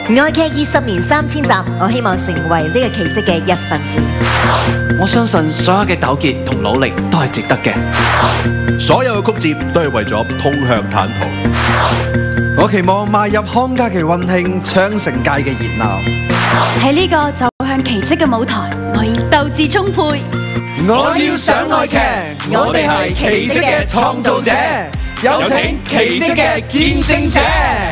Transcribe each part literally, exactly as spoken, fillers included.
愛劇二十年三千集，我希望成為呢個奇蹟嘅一份子。 我相信所有嘅糾結同努力都係值得嘅， 所有嘅曲折都係為咗通向坦途。 我期望邁入康家嘅溫馨，昌盛界嘅熱鬧。 喺呢個走向奇蹟嘅舞台，我要鬥志充沛。 我要上愛劇，我哋係奇蹟嘅創造者，有請奇蹟嘅見證者。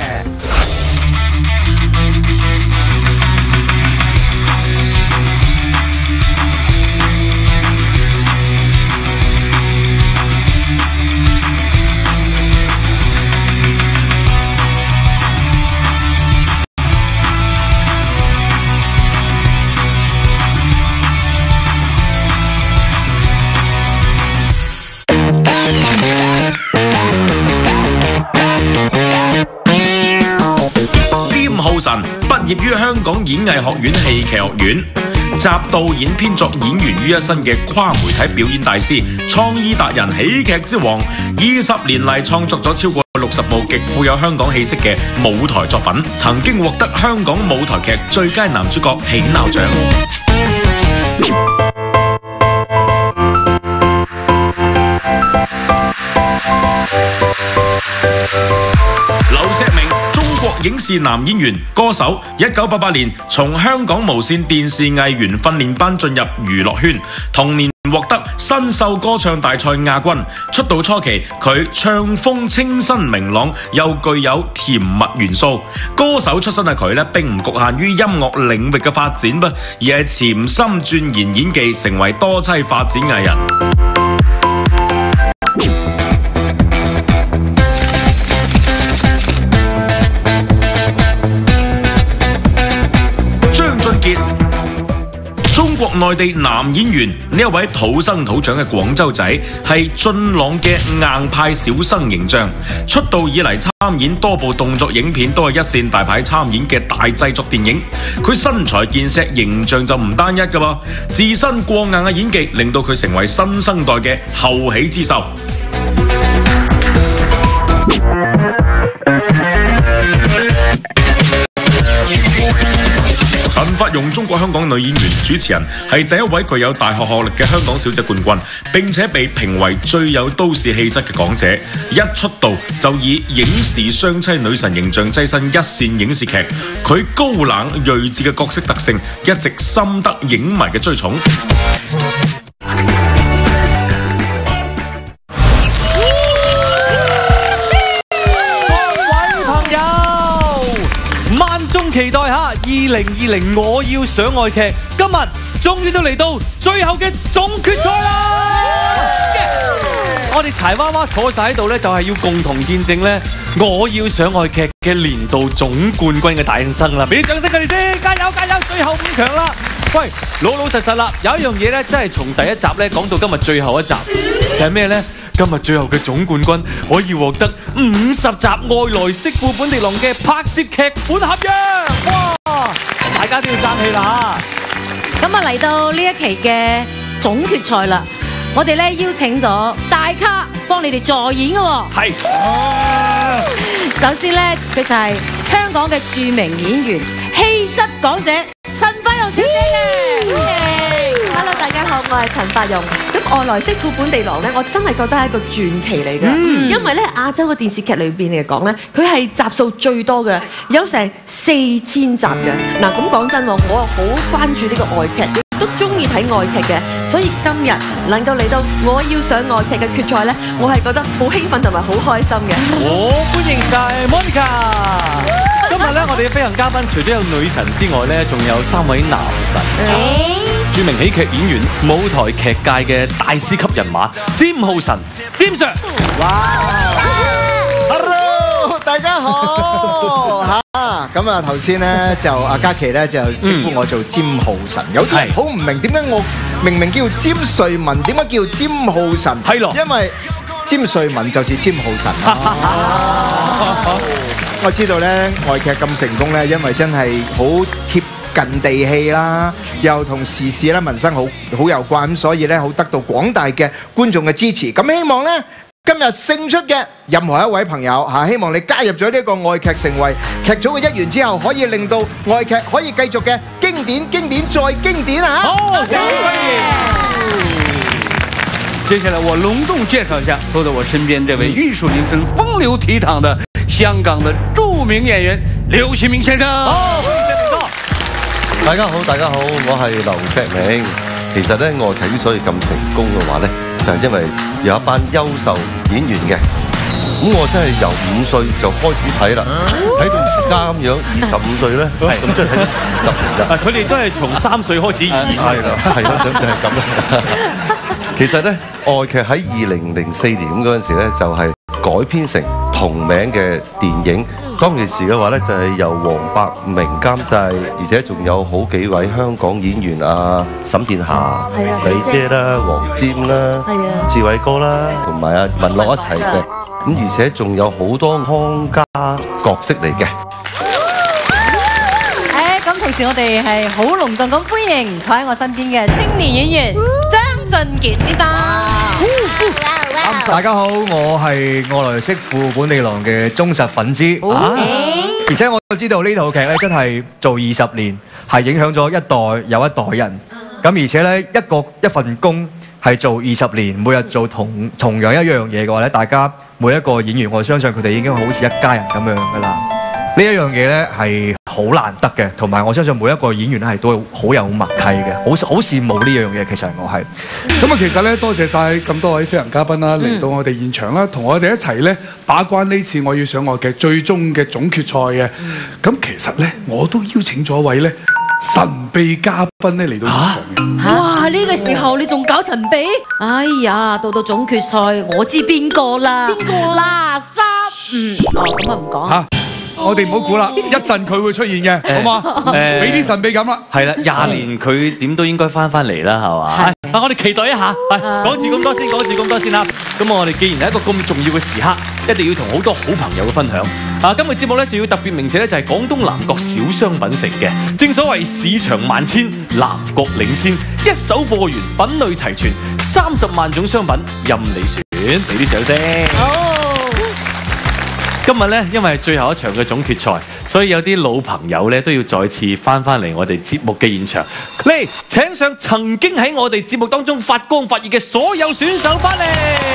詹浩晨畢業於香港演藝學院戲劇學院，集導演編作演員於一身嘅跨媒體表演大師、創意達人、喜劇之王，二十年嚟創作咗超過六十部極富有香港氣息嘅舞台作品，曾經獲得香港舞台劇最佳男主角喜鬧獎。劉錫明，中國影視男演員、歌手，一九八八年從香港無線電視藝員訓練班進入娛樂圈，同年獲得新秀歌唱大賽亞軍。出道初期，佢唱風清新明朗，又具有甜蜜元素。歌手出身嘅佢咧，並唔局限於音樂領域嘅發展噃，而係潛心鑽研演技，成為多棲發展藝人。中國內地男演員，呢一位土生土長嘅廣州仔，係俊朗嘅硬派小生形象。出道以嚟參演多部動作影片，都係一線大牌參演嘅大製作電影。佢身材健碩，形象就唔單一㗎噃，自身過硬嘅演技令到佢成為新生代嘅後起之秀。陳法蓉，中國香港女演員、主持人，係第一位具有大學學歷嘅香港小姐冠軍，並且被評為最有都市氣質嘅港姐。一出道就以影視雙棲女神形象躋身一線影視劇，佢高冷睿智嘅角色特性一直深得影迷嘅追寵。 期待下二零二零我要上愛劇，今日終於都嚟到最後嘅總決賽啦！ Yeah! 我哋柴娃娃坐晒喺度咧，就係要共同見證咧我要上愛劇嘅年度總冠軍嘅誕生啦！俾啲掌聲佢哋先，加油加油！最後五強啦！喂，老老實實啦，有一樣嘢咧，真係從第一集咧講到今日最後一集，就係咩咧？今日最後嘅總冠軍可以獲得五十集外來媳婦本地郎嘅拍攝劇本合約，哇！大家都要爭氣啦嚇！咁啊嚟到呢一期嘅總決賽啦，我哋咧邀請咗大咖幫你哋助演嘅喎。係。首先咧，佢就係香港嘅著名演員、氣質港姐陳法蓉小姐嘅。 Hello， 大家好，我係陳法蓉。咁外來媳婦本地郎咧，我真係覺得係一個傳奇嚟嘅，嗯、因為咧亞洲嘅電視劇裏邊嚟講咧，佢係集數最多嘅，有成四千集嘅。嗱，咁講真，我啊好關注呢個外劇，亦都中意睇外劇嘅，所以今日能夠嚟到我要上外劇嘅決賽咧，我係覺得好興奮同埋好開心嘅。 我歡迎晒 Monica。今日咧，我哋嘅飛行嘉賓除咗有女神之外咧，仲有三位男神。欸著名喜劇演員、舞台劇界嘅大師級人馬，詹浩晨，詹 Sir。 哇 ！Hello， 大家好嚇。咁啊，頭先咧就阿嘉琪咧就稱呼我做詹浩晨，有啲人好唔明點解我明明叫詹瑞文，點解叫詹浩晨？係咯，因為詹瑞文就是詹浩晨。我知道咧外劇咁成功咧，因為真係好貼近地氣啦，又同時事啦、民生好好有關，咁所以咧好得到廣大嘅觀眾嘅支持。咁希望咧今日勝出嘅任何一位朋友嚇，希望你加入咗呢個愛劇，成為劇組嘅一員之後，可以令到愛劇可以繼續嘅經典、經典再經典啊！ 好，謝謝。接下來我隆重介紹一下坐在我身邊這位玉樹臨風、風流倜儻的香港的著名演員劉啟明先生。好，歡迎謝明哥。 大家好，大家好，我係劉錫明。其實咧，愛劇之所以咁成功嘅話咧，就係因為有一班優秀演員嘅。咁我真係由五歲就開始睇啦，睇到而家咁樣，二十五歲咧，咁即係睇咗二十年啦。 佢哋都係從三歲開始演。 係啦，係啦，就係咁啦。其實咧，愛劇喺二零零四年咁嗰陣時咧，就係改編成同名嘅電影。當其時嘅話咧，就係由黃百鳴監製，而且仲有好幾位香港演員啊，沈殿霞、李姐啦、黃霑啦、志偉哥啦，同埋阿文樂一齊嘅。咁而且仲有好多康家角色嚟嘅。 誒，咁同時我哋係好隆重咁歡迎坐喺我身邊嘅青年演員張俊傑先生。 大家好，我係外來媳婦本地郎嘅忠實粉絲，啊、而且我知道呢套劇咧真係做二十年，係影響咗一代又一代人。咁而且咧一個一份工係做二十年，每日做同同樣一樣嘢嘅話咧，大家每一個演員，我相信佢哋已經好似一家人咁樣噶啦。呢一樣嘢咧係好難得嘅，同埋我相信每一個演員咧係都好有默契嘅，好好羨慕呢樣嘢。其實我係咁啊，其實咧多謝晒咁多位飛行嘉賓啦，嚟到我哋現場啦，同我哋一齊咧把關呢次我要上愛劇最終嘅總決賽嘅。咁其實咧我都邀請咗一位咧神秘嘉賓咧嚟到現場嘅。 哇！呢個時候你仲搞神秘？ 哎呀，到到總決賽，我知邊個啦？邊個？嗱，三嗯，哦，咁啊唔講嚇。 我哋唔好估啦，一陣佢會出現嘅，好嘛？誒，俾啲神秘感啦。 係啦，廿年佢點都應該翻翻嚟啦，係嘛？啊，我哋期待一下。係講住咁多先，講住咁多先啦。咁我哋既然係一個咁重要嘅時刻，一定要同好多好朋友嘅分享。啊，今日節目咧就要特別鳴謝咧，就係廣東南國小商品城嘅。正所謂市場萬千，南國領先，一手貨源，品類齊全，三十萬種商品任你選。俾啲掌聲。好。今日咧，因為係最後一場嘅總決賽，所以有啲老朋友咧都要再次翻翻嚟我哋節目嘅現場。嚟，請上曾經喺我哋節目當中發光發熱嘅所有選手翻嚟。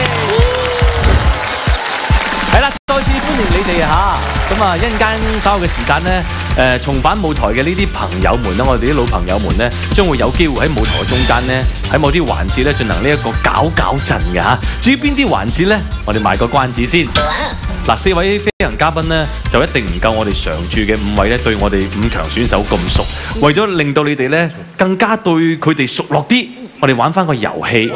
係啦，再次歡迎你哋嚇。咁啊，一陣間稍後嘅時間咧，誒重返舞台嘅呢啲朋友們咧，我哋啲老朋友們咧，將會有機會喺舞台中間咧，喺某啲環節咧進行呢一個搞搞震嘅嚇。至於邊啲環節咧，我哋賣個關子先。嗱，四位飛行嘉賓呢，就一定唔夠我哋常駐嘅五位咧，對我哋五強選手咁熟。為咗令到你哋咧更加對佢哋熟絡啲，我哋玩翻個遊戲。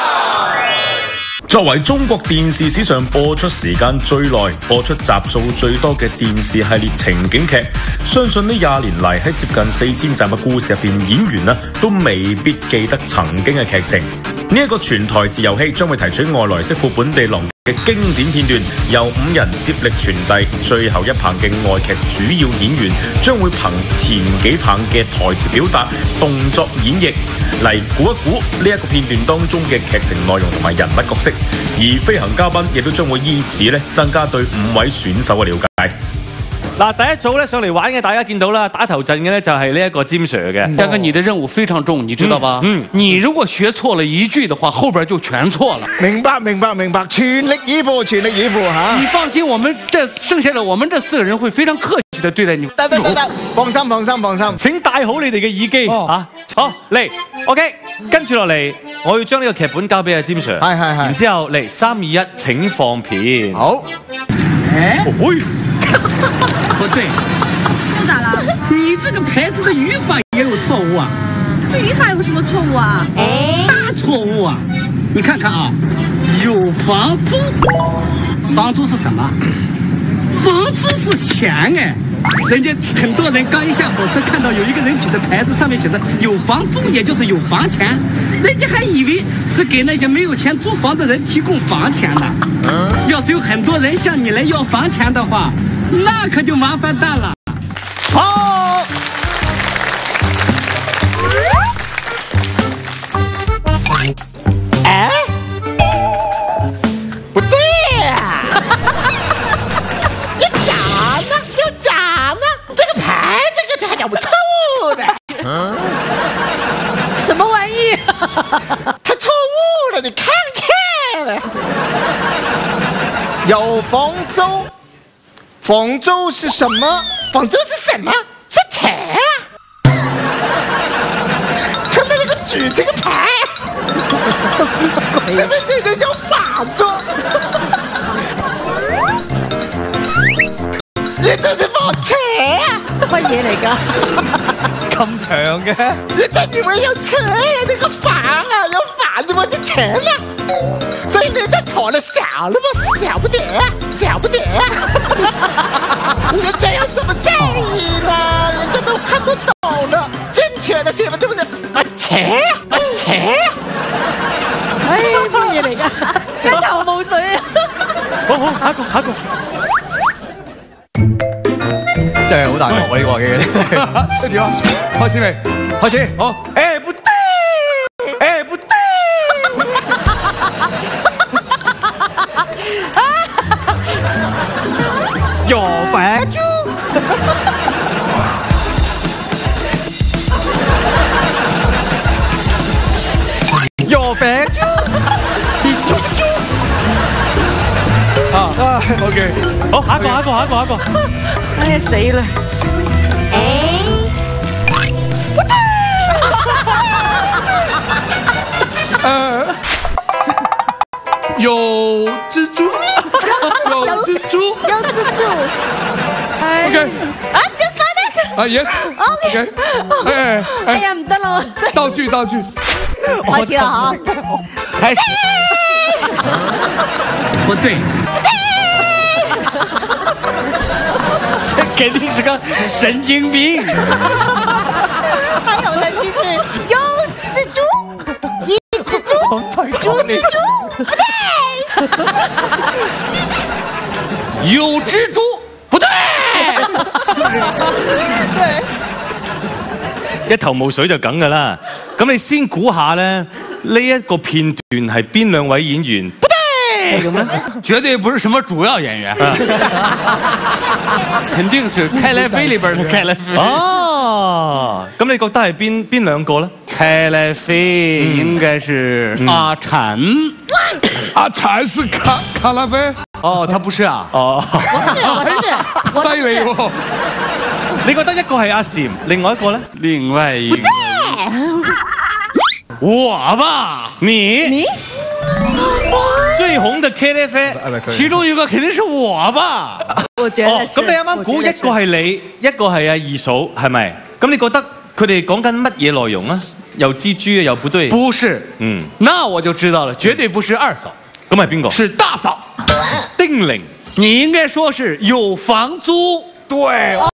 作為中國電視史上播出時間最耐、播出集數最多嘅電視系列情景劇，相信呢廿年嚟喺接近四千集嘅故事入邊，演員啊都未必記得曾經嘅劇情。呢、這、一個全台詞遊戲將會提取外來媳婦本地郎嘅經典片段，由五人接力傳遞，最後一棒嘅愛劇主要演員將會憑前幾棒嘅台詞表達、動作演繹嚟估一估呢一個片段當中嘅劇情內容同埋人物角色，而飛行嘉賓亦都將會依此咧增加對五位選手嘅了解。 嗱，第一組咧上嚟玩嘅，大家見到啦，打頭陣嘅咧就係呢一個詹 Sir 嘅。 大哥，你的任務非常重，你知道吧？嗯，你如果學錯了一句的話，後邊就全錯了。 明白，明白，明白，全力以赴，全力以赴嚇。 你放心，我們這剩下的我們這四個人會非常客氣地對待你。 得得得得，放心放心放心。 請戴好你哋嘅耳機嚇、哦啊。好嚟 ，OK， 跟住落嚟，我要將呢個劇本交俾阿詹 Sir。係係係。然之後嚟三二一，請放片。好。誒。哦不對，又咋了？你這個牌子的語法也有錯誤啊！這語法有什麼錯誤啊？哎，大錯誤啊！你看看啊，有房租，房租是什麼？房租是錢哎！人家很多人剛一下火車看到有一個人舉的牌子，上面寫的有房租，也就是有房錢，人家還以為是給那些沒有錢租房的人提供房錢呢。要是有很多人向你來要房錢的話，那可就麻煩大了。 好， 哎， 不對。 有臭的。 什麼玩意？ 它錯誤了，你看看。 有房租，房租是什麼？ 房租是什麼？是錢啊！看到那個舉這個牌，是不是這個叫法租？你就是放錢啊！ 乜嘢嚟㗎？ 咁長嘅？ 你真以為有錢啊？這個房啊，有房子麼？就錢啊！所以你的錯了小了嗎？小不點，小不點。人家有什麼在意呢？人家都看不懂的，正確的寫嘛，對不對？我錢，我錢。 唉，乜嘢嚟㗎？一頭霧水啊！ 好好，下一個，下一個。 真係好大鑊喎呢個嘅。 點啊？開始未？ 開始。 好。 誒不對，誒不對。有飯豬。有飯豬。豬豬豬。 啊啊 ，OK， 好，下一個，下一個，下一個，下一個。 哎呀死啦！ 呃，有蜘蛛，有蜘蛛， 有蜘蛛。 OK。 啊 ，just like that。 啊 ，yes。OK。哎哎呀，唔得啦！ 道具，道具。 開始啦嚇！ 開始。不對。這肯定是個神經病。 還有呢，就是有蜘蛛，一蜘蛛，豬蜘蛛，不對。 有蜘蛛，不對。 對。 一頭霧水就梗㗎啦。咁你先估下咧，呢一個片段係邊兩位演員？不對，咁咧， 絕對不是什麼主要演員，肯定是開來飛裏邊的開來飛。 哦，咁你覺得係邊邊兩個咧？ 開來飛應該是阿嬋。 阿嬋是卡卡拉菲。 哦，他不是啊。 哦， 我是， 犀利喎！ 你覺得一個係阿禪，另外一個咧？ 另外一個。我吧，你你最紅的 K F C， 其中一個肯定是我吧？ 我覺得哦，咁你啱啱估一個係你，一個係阿二嫂，係咪？咁你覺得佢哋講緊乜嘢內容啊？有蜘蛛啊，又不對。 不是， 嗯， 那我就知道了，絕對不是二嫂。 咁係邊個？ 是大嫂， 丁玲。 你應該說是有房租。 對。哦。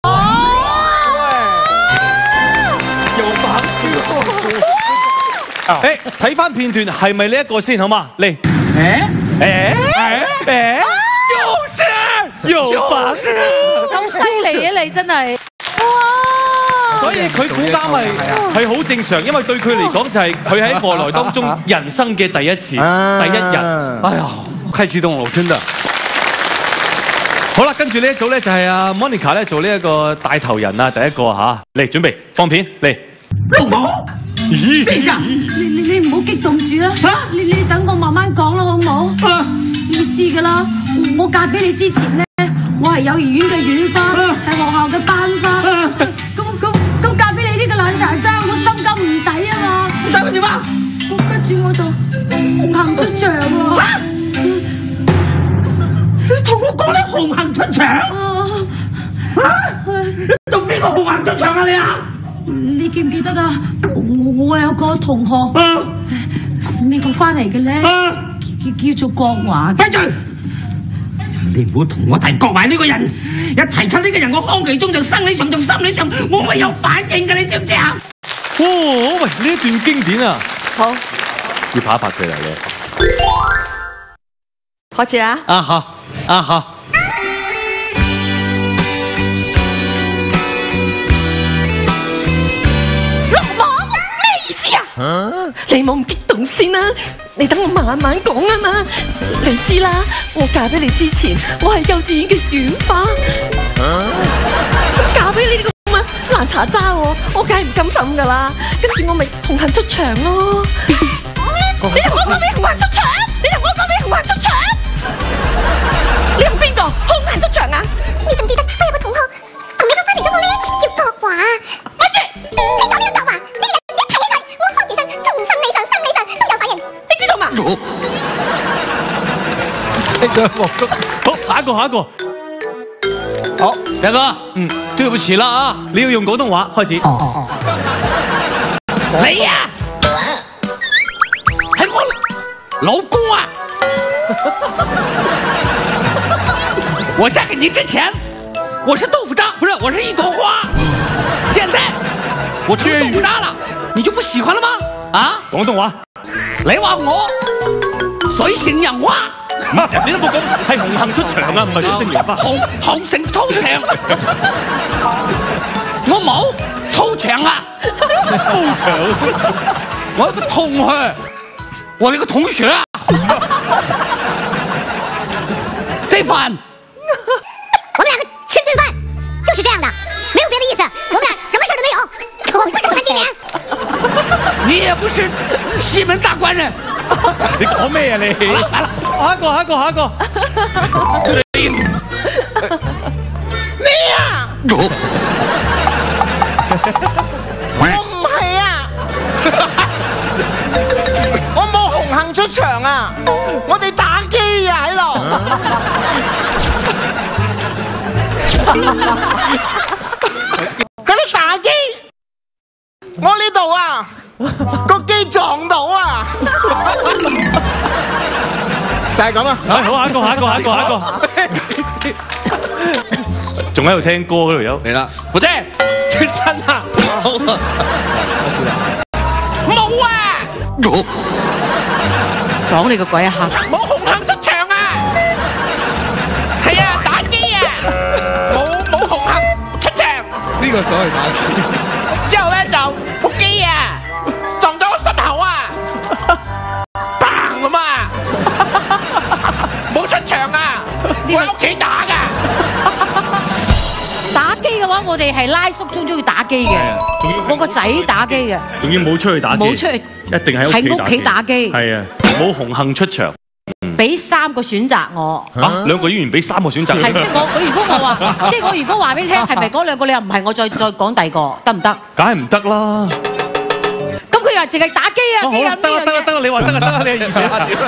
有房租。 誒，睇翻片段係咪呢一個先好嘛？嚟，誒誒誒，就是有房租， 咁犀利嘅你真係，哇！ 所以佢估啱係係好正常，因為對佢嚟講就係佢喺外來當中人生嘅第一次、第一日。 哎呀，太激動了，真的。 好啦，跟住呢一組咧就係阿 Monica 咧做呢一個帶頭人啊，第一個嚇，嚟準備放片嚟。 老母，陛下， 你你你唔好激動住啦，你你等我慢慢講啦，好唔好？啊、你知噶啦，我嫁俾你之前咧，我係幼兒園嘅院花，係、啊、學校嘅班花，咁咁咁嫁俾你呢個爛茶渣，我心甘唔抵啊嘛！ 抵乜點啊？ 跟住我就紅杏出牆喎。 啊、你同我講你紅杏出牆？啊！你同邊個紅杏出牆啊你啊？ 你記唔記得啊？我我有個同學，美國翻嚟嘅咧，叫叫做國華。 閉嘴！你唔好同我提國華呢個人，一提出呢個人，我空氣中就生理上仲心理上我會有反應㗎，你知唔知啊？ 哦，喂，呢一段經典啊！ 好， 要拍一拍佢啦，你。 開始啦！ 啊好，啊好。 啊、你冇咁激動先啦，你等我慢慢講啊嘛。你知啦，我嫁俾你之前，我係幼稚園嘅院花。啊、嫁俾你呢個咁啊難查渣喎，我梗係唔甘心噶啦。跟住我咪紅杏出牆咯。你同我講你紅杏出牆，你同我講你紅杏出牆，你同邊個紅杏出牆啊？你仲記得我有個同學同你講翻嚟嗰個咧，叫國華。咪住，你講呢個國華，呢個人一提起佢，我開其實從生理上、生理上都有反應，你知道嘛？ 好，下一個，下一個。 好，大哥，嗯，對不起啦啊， 你要用廣東話開始。 哦哦哦。你呀，係我老公啊！我嫁給你之前，我是豆腐渣，不是，我是一朵花。現在我成豆腐渣了，你就不喜歡了嗎？啊？ 廣東話。 你話我水性楊花？ 你都冇講係紅杏出牆啊，唔係水性楊花。 紅紅杏出牆，我冇粗牆啊！ 粗牆， 我有個同學，我有個同學啊，吃飯。 我們兩個吃頓飯，就是這樣的，沒有別的意思，我們倆什麼事都沒有。我不是我談經理。 你也不是西門大官人。 你講咩啊你？ 來了， 下一個，下一個，下一個。 你呀！ 我唔係啊，我冇紅杏出牆啊，我哋打機啊喺度。咁你打機，我呢度啊個機撞到啊，就係咁啊。 好，下一個，下一個，下一個，下一個。仲喺度聽歌嗰度有嚟啦， 胡姐，真啊，冇啊，冇啊， 撞你個鬼啊！ 冇紅杏出牆啊，係啊，打機啊，冇冇紅杏出牆， 呢個所謂打機， 之後咧就部機啊撞咗我心口啊，嘭咁啊，冇出牆啊，我喺屋企打㗎。 打機嘅話，我哋係拉叔中中意打機嘅，我個仔打機嘅， 仲要冇出去打機， 冇出去， 一定喺喺屋企打機。 係啊，冇紅杏出牆。 俾三個選擇我。 嚇，兩個演員俾三個選擇。 係即係我，我如果我話，即係我如果話俾你聽，係咪嗰兩個你又唔係，我再再講第二個得唔得？ 梗係唔得啦。 咁佢話淨係打機啊， 好啦，得啦，得啦，得啦，你話得啦，得啦，你嘅意思。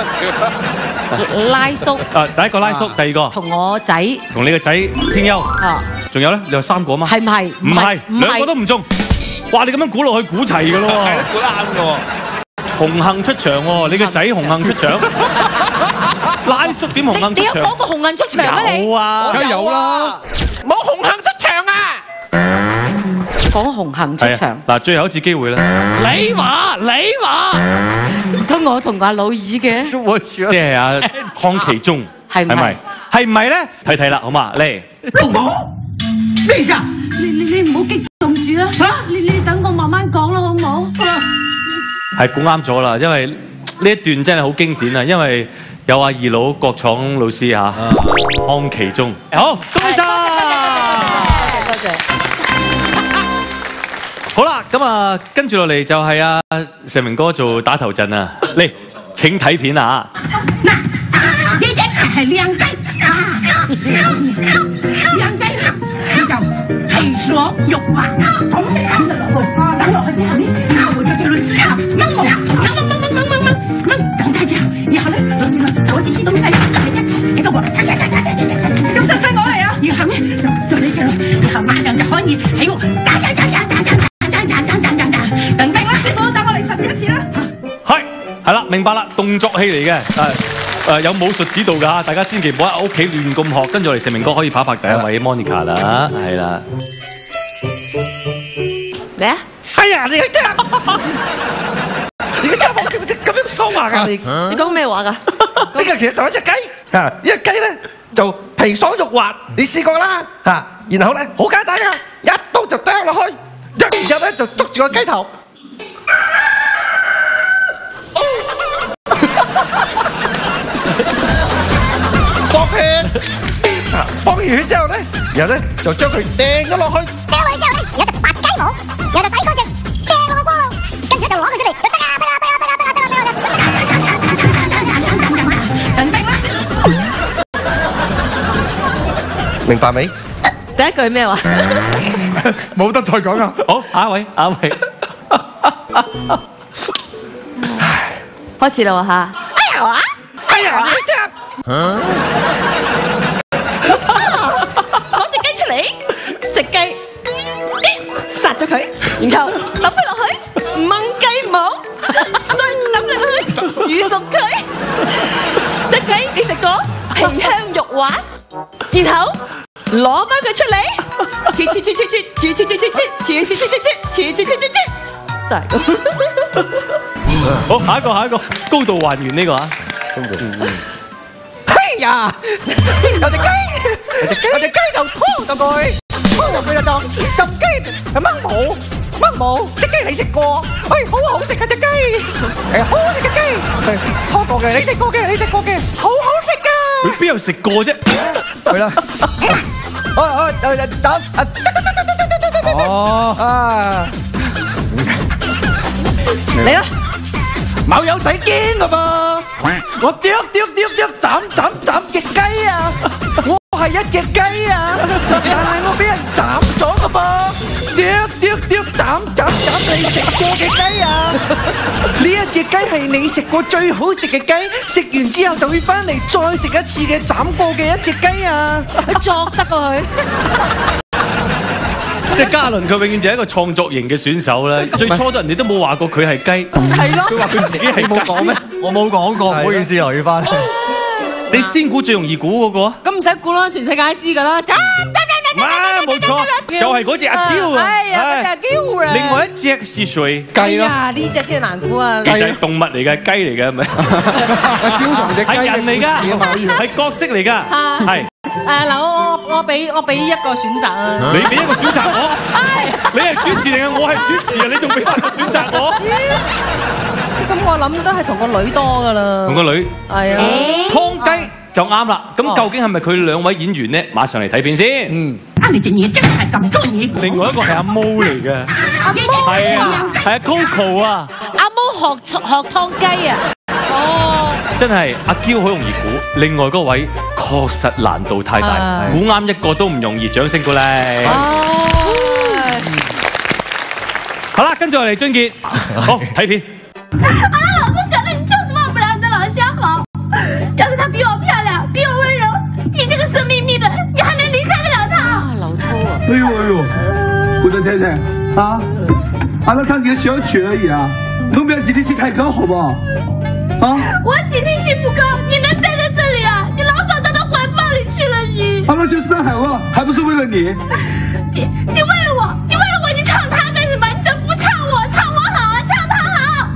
拉叔。 啊，第一個拉叔，第二個。 同我仔。 同你個仔天優。啊。仲有咧？你話三個啊嘛？ 係唔係？ 唔係，兩個都唔中。哇！你咁樣估落去估齊㗎咯喎。 估得啱㗎喎。 紅杏出牆喎，你個仔紅杏出牆。拉叔點紅杏出牆？ 你有講過紅杏出牆咩？你有啊， 梗係有啦。冇紅杏出牆啊！ 講紅杏出牆。 嗱，最後一次機會啦。 你話，你話。 唔通我同阿老二嘅？ 即係阿康其中， 係咪？ 係唔係咧？睇睇啦，好嘛？嚟。 老母，咩事啊？ 你你你唔好激動住啦，你你等我慢慢講啦，好唔好？ 係估啱咗啦，因為呢一段真係好經典啊，因為有阿二佬郭廠老師嚇，康其中，好，恭喜晒！ 多謝。 好啦，咁啊，跟住落嚟就係阿成明哥做打頭陣啊，嚟請睇片啊！ 一一係兩雞啊，兩雞呢就皮蛇肉滑，同時啱得落去，等落去之後呢，然後就去掹毛，掹掹掹掹掹掹掹，等大之後，然後咧攞啲東西一齊喺度喎，咁使唔使我嚟啊？然後咧就就你隻咯，然後馬上就可以喺度打打打打打打打打打打打，等陣啦，師傅等我嚟實踐一次啦。 係係啦，明白啦，動作戲嚟嘅，誒誒有武術指導㗎嚇，大家千祈唔好喺屋企亂咁學，跟住我哋成明哥可以拍拍第一位 Monica 啦，係啦。 咩啊？ 哎呀，你真係，你個家伙咁咁樣講話㗎？ 你講咩話㗎？ 呢個其實就係隻雞啊！呢隻雞咧就皮爽肉滑，你試過啦嚇。然後咧好簡單㗎，一刀就剁落去，一然之後咧就捉住個雞頭。放血，放完血之後咧，然後咧就將佢掟咗落去。 掟落去之後咧，而家就拔雞。 明白未？ 第一句咩話？ 冇得再講啦。 好，下一位，下一位。 開始啦喎嚇！哎呀啊！哎呀啊！攞隻雞出嚟，隻雞，咦，殺咗佢，然後抌佢落去，掹雞毛，再抌佢落去，煮熟佢。隻雞你食過？皮香肉滑，然後攞翻佢出嚟，切切切切切切切切切切切切切切切切切切切，就係咁。 好，下一個，下一個，高度還原呢個啊！ 哎呀，有隻雞，有隻雞，有隻雞就拖咗佢，拖咗佢就當浸雞，掹毛，掹毛，隻雞你食過？喂，好好食啊隻雞，誒，好好食嘅雞，拖過嘅，你食過嘅，你食過嘅，好好食噶。 佢邊有食過啫？ 係啦，我我誒走啊！哦啊， 嚟啦！ 冇有使驚噶噃，我啄啄啄啄斬斬斬隻雞啊！我係一隻雞啊，但係我俾人斬咗噶噃，啄啄啄斬斬斬你食過嘅雞啊！呢一隻雞係你食過最好食嘅雞，食完之後就會翻嚟再食一次嘅斬過嘅一隻雞啊！ 你作得過佢？ 即係嘉倫，佢永遠就係一個創作型嘅選手咧。最初都人哋都冇話過佢係雞， 係咯。 佢話佢自己係冇講咩？我冇講過，唔好意思，留意翻。 你先估最容易估嗰個啊？ 咁唔使估啦，全世界都知㗎啦。 啊，冇錯，就係嗰隻阿嬌啊！ 係啊，嗰隻阿嬌啊！ 另外一隻是誰？ 雞啊！呢隻先難估啊！ 其實係動物嚟嘅，雞嚟嘅係咪？係人嚟㗎，係角色嚟㗎，係。 誒嗱，我我我俾我俾一個選擇啊！ 你俾一個選擇我，你係主持定係我係主持啊？你仲俾翻個選擇我？ 咁我諗都係同個女多噶啦。 同個女係啊， 湯雞就啱啦。咁究竟係咪佢兩位演員咧？馬上嚟睇片先。嗯。啊！你隻嘢真係咁多嘢。另外一個係阿毛嚟嘅。阿毛係啊，係啊 Coco 啊。 阿毛學學湯雞啊！哦。 真係阿嬌好容易估，另外嗰位確實難度太大，估啱一個都唔容易，掌聲鼓勵。好啦，跟住我嚟俊傑，好睇片。 啊，老公选的你就是忘不了你的老相好。要是她比我漂亮，比我温柔，你这个色眯眯的，你还能离开得了她？啊，老头啊！ 哎呦哎呦，我的太太啊，俺们唱几个小曲而已啊，能不要警惕性太高，好不好？啊！ 我警惕性不高，你能站在这里啊？你老早到到怀抱里去了你。 俺们去上海了，还不是为了你？ 你你为了我，你为了我，你唱他干什么？你怎么不唱我？唱我好啊，唱他好。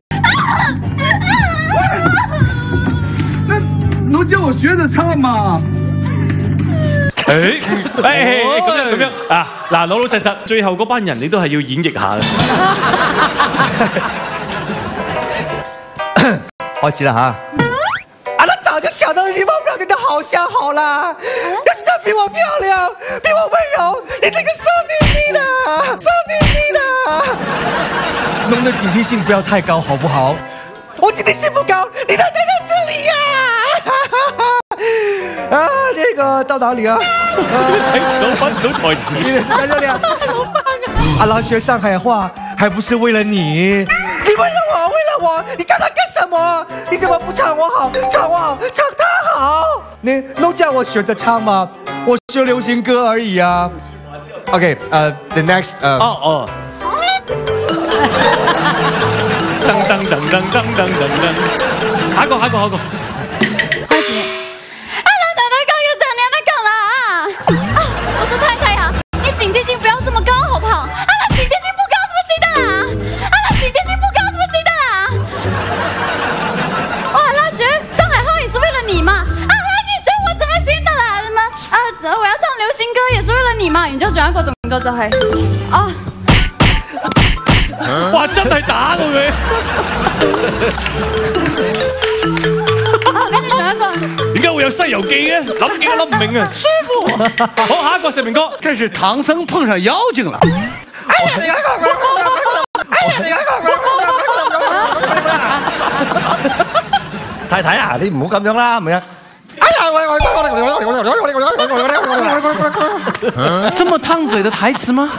那能叫我学着唱嗎？ 誒誒誒，咁樣咁樣啊！嗱，老老實實，最後嗰班人你都係要演繹下嘅。 開始啦吓！ 啊，那早就想到你忘不了你的好相好啦。要是她比我漂亮，比我温柔，你这个色眯眯的，色眯眯的。 弄得警惕性不要太高，好不好？ 我警惕性不高，你都待在这里呀、啊！啊，这个到哪里啊？ 睇唔到，揾唔到台詞。 在这里啊！ 阿拉學上海話，還不是為了你。 你為了我，為了我，你叫他幹什麼？你怎麼不唱我好，唱我好，唱他好？ 你都叫我學着唱嘛，我學流行歌而已啊。OK，呃、uh, ，the next， 呃、uh, ， 哦哦。噔噔噔噔噔噔噔噔，下一個下一個下一個。 開始。啊，老奶奶剛又怎樣的梗了啊？啊，我說太太呀，你警惕性不要這麼高，好不好？啊，那警惕性不高怎麼行的啦？啊，那警惕性不高怎麼行的啦？哇，那學上海話也是為了你嘛？啊，你學我怎麼行的啦？什麼啊？我要唱流行歌也是為了你嘛？然之後仲有一個動作就係，啊。 哇！真係打到佢。 跟住仲有一個， 點解會有《西遊記》嘅？諗幾都諗唔明啊！師傅，好，下一個成明哥， 這是唐僧碰上妖精了。 哎呀，你哎呀，你太太啊，你唔好咁樣啦，係咪啊？ 哎呀，喂喂，我哋這麼燙嘴的台詞嗎？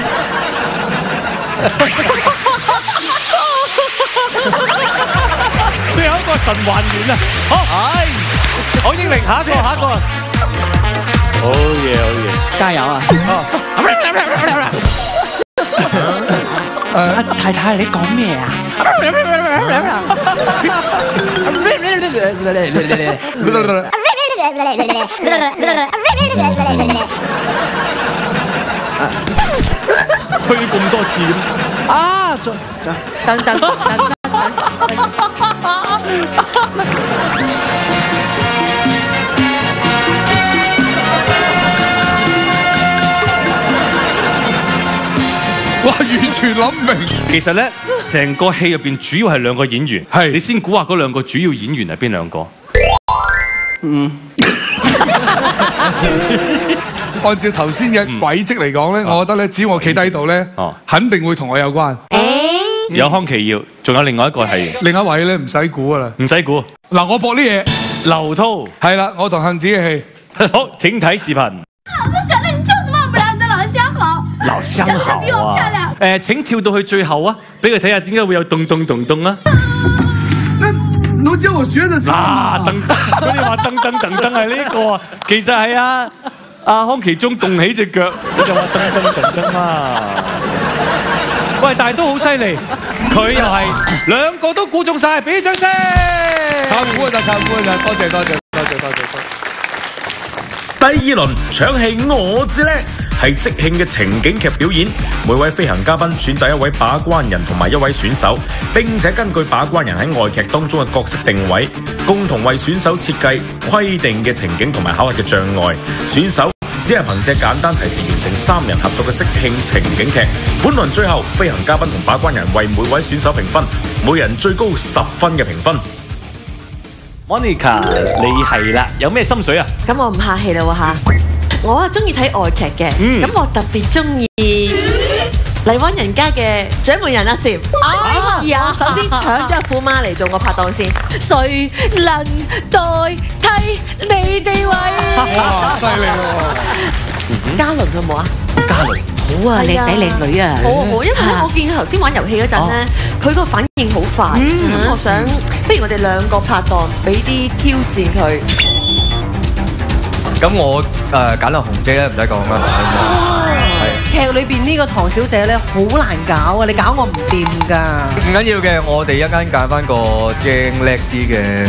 最後一個神還原啊！好，係好英玲，下一個，下一個。好嘢，好嘢， 加油啊！誒，太太，你講咩啊？ 推咁多次啊！再等等等等。 哇！完全諗唔明。 其實咧，成個戲入邊主要係兩個演員。係，你先估下嗰兩個主要演員係邊兩個？ 嗯。按照頭先嘅軌跡嚟講咧，我覺得咧，只要我企低喺度咧，肯定會同我有關。 有康琪耀，仲有另外一個係另一位咧，唔使估噶啦， 唔使估。 嗱，我搏呢嘢， 劉濤係啦，我同杏子嘅戲。 好，請睇視頻。 我就覺得你就是忘不了你的老相好， 老相好比我漂亮。 誒，請跳到去最後啊，俾佢睇下點解會有咚咚咚咚啊！ 能教我學的時候啊，噔噔，佢哋話噔噔噔噔係呢個啊，其實係啊，阿康其中動起隻腳，你就話噔噔噔噔嘛。喂，但係都好犀利，佢又係兩個都估中晒，俾啲掌聲。 靠估啊！靠估啊！多謝多謝多謝多謝。 第二輪搶戲我至叻，係即興嘅情景劇表演。每位飛行嘉賓選擇一位把關人同埋一位選手，並且根據把關人喺外劇當中嘅角色定位，共同為選手設計規定嘅情景同埋考核嘅障礙。選手只係憑借簡單提示完成三人合作嘅即興情景劇。本輪最後，飛行嘉賓同把關人為每位選手評分，每人最高十分嘅評分。 Monica，你係啦，有咩心水啊？ 咁我唔客氣啦喎嚇，我啊中意睇外劇嘅，咁、嗯、我特別中意荔灣人家嘅掌門人阿禪。哎呀，首先搶咗虎媽嚟做我拍檔先，誰能代替你地位？ 哇，犀利喎！ 嘉倫好冇啊？ 嘉倫。 好啊，靚仔靚女啊！ 好好，因為我見佢頭先玩遊戲嗰陣咧，佢個反應好快。咁我想，不如我哋兩個拍檔，俾啲挑戰佢。 咁我誒揀阿紅姐咧，唔使講啦。 係劇裏邊呢個唐小姐咧，好難搞啊！你搞我唔掂㗎。 唔緊要嘅，我哋一間揀翻個精叻啲嘅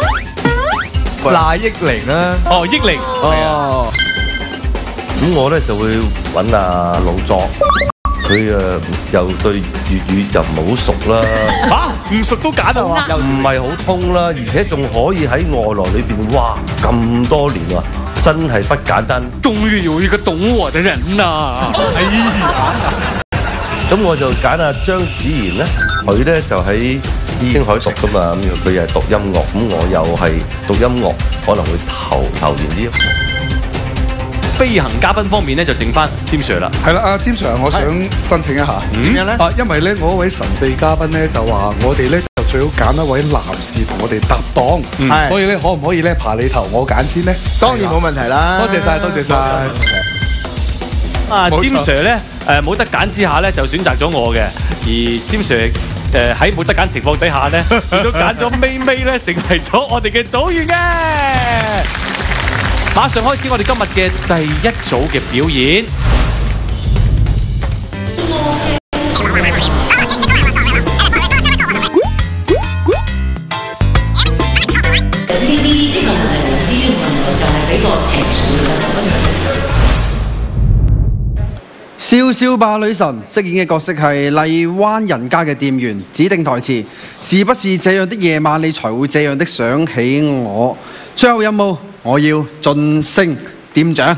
賴憶玲啦。 哦，憶玲。 哦。 咁我咧就會揾阿老作，佢誒又對粵語又唔係好熟啦。 嚇，唔熟都揀啊嘛？ 又唔係好通啦，而且仲可以喺外來裏邊，哇咁多年啊，真係不簡單。 終於有一個懂我的人啦！哎呀， 咁我就揀阿張子妍咧，佢咧就喺青海讀噶嘛，咁佢又係讀音樂，咁我又係讀音樂，可能會投投然啲。 飛行嘉賓方面咧就剩翻詹 Sir 啦。 係啦，阿詹 Sir，我想申請一下。 點樣咧？ 啊，因為咧我嗰位神秘嘉賓咧就話我哋咧就最好揀一位男士同我哋搭檔，嗯、所以咧可唔可以咧爬你頭我揀先咧？ 當然冇問題啦。 多謝晒，多謝晒。 啊，詹 Sir 咧誒冇得揀之下咧就選擇咗我嘅，而詹 Sir 誒喺冇得揀情況底下咧，亦都揀咗咪咪咧成為咗我哋嘅組員嘅。馬上開始我哋今日嘅第一組嘅表演。 呢啲呢個問題，呢啲問題就係俾個情緒啦。 笑笑吧女神飾演嘅角色係荔灣人家嘅店員，指定台詞：是不是這樣的夜晚你才會這樣的想起我？最後任務。我要晉升店長。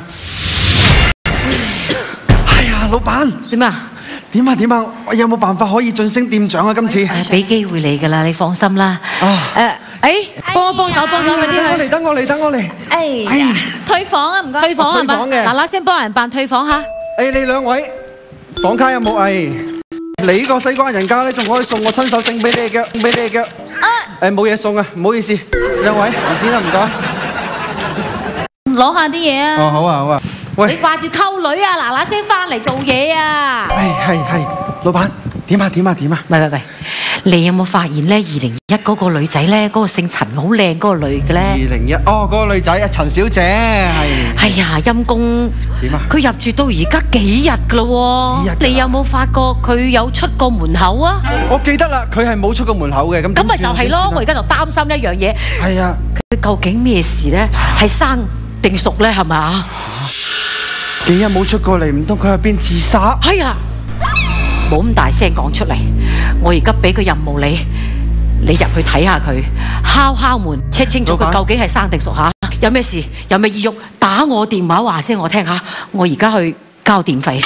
哎呀，老闆點啊？ 點啊點啊！我有冇辦法可以晉升店長啊？今次誒，俾機會你㗎啦，你放心啦。誒，誒，幫我幫手幫手嗰啲去。 等我嚟，等我嚟，等我嚟。 哎呀，退房啊，唔該。退房係嘛？嗱嗱聲幫人辦退房嚇。 誒，你兩位房卡有冇？誒，你呢個西關人家咧，仲可以送我親手整俾你嘅腳，俾你嘅腳。誒，冇嘢送啊，唔好意思，兩位行先啦，唔該。 攞下啲嘢啊！ 哦，好啊，好啊。喂， 你掛住溝女啊，嗱嗱聲翻嚟做嘢啊！ 係係係，老闆點啊點啊點啊！ 喂喂喂，你有冇發現咧？二零一嗰個女仔咧，嗰個姓陳好靚嗰個女嘅咧？ 二零一哦，嗰個女仔啊，陳小姐係。 哎呀，陰公點啊？ 佢入住到而家幾日噶咯喎？你有冇發覺佢有出過門口啊？ 我記得啦，佢係冇出過門口嘅，咁咁咪就係咯，我而家就擔心一樣嘢。 係啊， 佢究竟咩事咧？係生定熟咧？係咪啊？ 幾日冇出過嚟，唔通佢喺邊自殺？ 係啊，冇咁大聲講出嚟。我而家俾個任務你，你入去睇下佢，敲敲門，check清楚佢究竟係生定熟吓。有咩事，有咩意喐，打我電話話聲我聽下。我而家去交電費。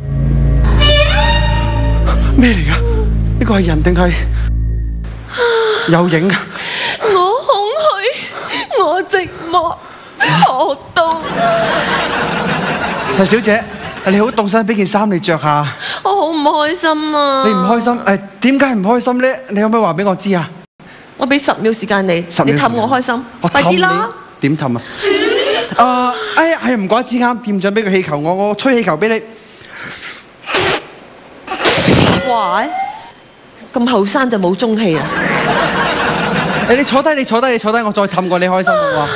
咩嚟噶？呢個係人定係有影啊？ 我空虛，我寂寞，我凍。 陳小姐，你好凍身，俾件衫你着下。 我好唔開心啊！ 你唔開心？誒，點解唔開心咧？你可唔可以話俾我知啊？ 我俾十秒時間你，你氹我開心，快啲啦！ 點氹啊？啊，哎呀，係唔怪之啱，店長俾個氣球我，我吹氣球俾你。 哇！咁後生就冇中氣啊！ 誒，你坐低，你坐低，你坐低，我再氹過你開心好嘛？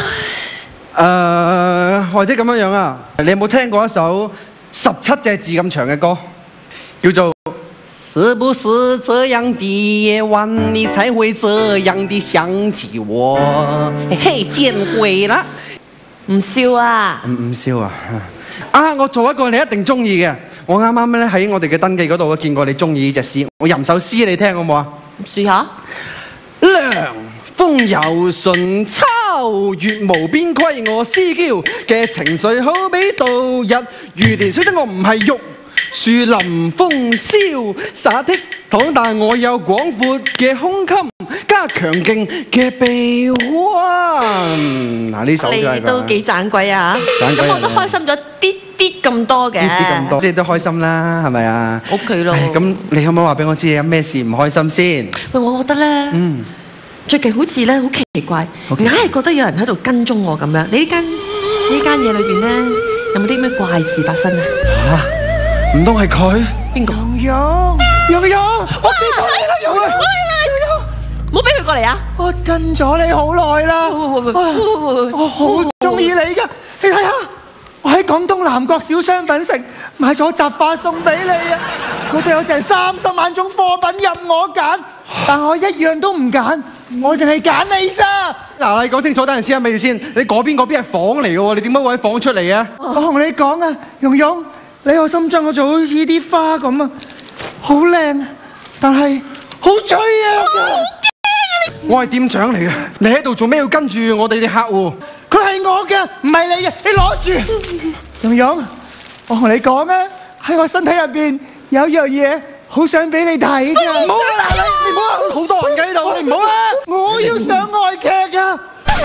誒，或者咁樣樣啊？你有冇聽過一首十七隻字咁長嘅歌，叫做《是不是這樣的夜晚，你才會這樣的想起我》？嘿，見鬼啦！ 唔笑啊！ 唔唔笑啊！啊，我做一個你一定中意嘅。我啱啱咧喺我哋嘅登記嗰度，我見過你中意呢隻詩，我吟首詩你聽好唔好啊？ 試下。 涼風柔順，秋月無邊，歸我思嬌嘅情緒，好比度日如年。雖則我唔係玉樹臨風騷，灑剔躺，但我有廣闊嘅胸襟，加強勁嘅臂彎。嗱，呢首就係你都幾盞鬼啊！ 盞鬼啊！ 咁我都開心咗啲啲咁多嘅， 啲啲咁多，即係都開心啦，係咪啊 ？OK 咯。 咁你可唔可以話俾我知有咩事唔開心先？ 喂，我覺得咧，嗯，最近好似咧好奇怪，硬係覺得有人喺度跟蹤我咁樣。你呢間呢間嘢裏邊咧，有冇啲咩怪事發生啊？ 嚇，唔通係佢？ 邊個？ 洋洋洋洋，我見到你啦，洋洋。 唔好俾佢過嚟啊！ 我跟咗你好耐啦，我好中意你噶，你睇下，我喺廣東南國小商品城買咗雜花送俾你啊！佢哋有成三十萬種貨品任我揀，但我一樣都唔揀，我淨係揀你咋。 嗱，你講清楚等陣先啊，咪住先。你嗰邊嗰邊係房嚟嘅喎，你點解會喺房出嚟啊？ 我同你講啊，蓉蓉，你個心將我做好似啲花咁啊，好靚啊，但係好脆啊！ 我係店長嚟嘅，你喺度做咩要跟住我哋啲客戶？ 佢係我嘅，唔係你嘅，你攞住。蓉蓉，我同你講啊，喺我身體入邊有樣嘢，好想俾你睇㗎。 唔好啦，你你唔好啦，好多人喺度，你唔好啦。 我要上外劇啊！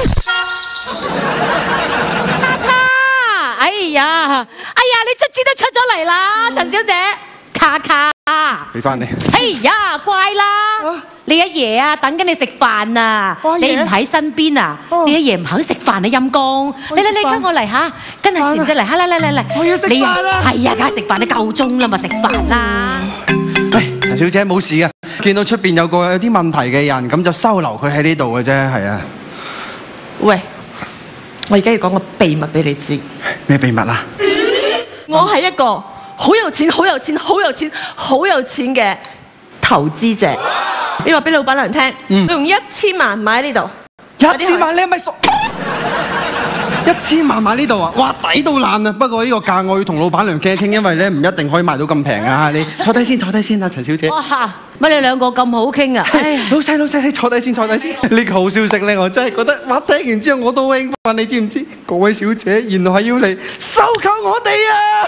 卡卡，哎呀，哎呀，你卒之都出咗嚟啦，陳小姐，卡卡。 俾翻你。 哎呀，乖啦！你阿爺啊，等緊你食飯啊！你唔喺身邊啊？你阿爺唔肯食飯啊，陰公！你你你跟我嚟嚇，跟阿禪姐嚟嚇，嚟嚟嚟嚟！ 我要食飯啦！ 係啊，梗係食飯，你夠鐘啦嘛，食飯啦！ 誒，陳小姐冇事嘅，見到出邊有個有啲問題嘅人，咁就收留佢喺呢度嘅啫，係啊。 喂，我而家要講個秘密俾你知。 咩秘密啊？ 我係一個好有錢、好有錢、好有錢、好有錢嘅投資者。你話俾老闆娘聽，嗯、我用一千萬買呢度。 一千萬你係咪傻？一千萬買呢度啊！哇，抵到爛啊！不過呢個價我要同老闆娘傾一傾，因為咧唔一定可以賣到咁平啊！你坐低先，坐低先啊，陳小姐。 哇！乜你兩個咁好傾啊？ 老細老細，你坐低先，坐低先。呢個好消息咧，我真係覺得，哇！聽完之後我都好興奮，你知唔知？各位小姐，原來係要嚟收購我哋啊！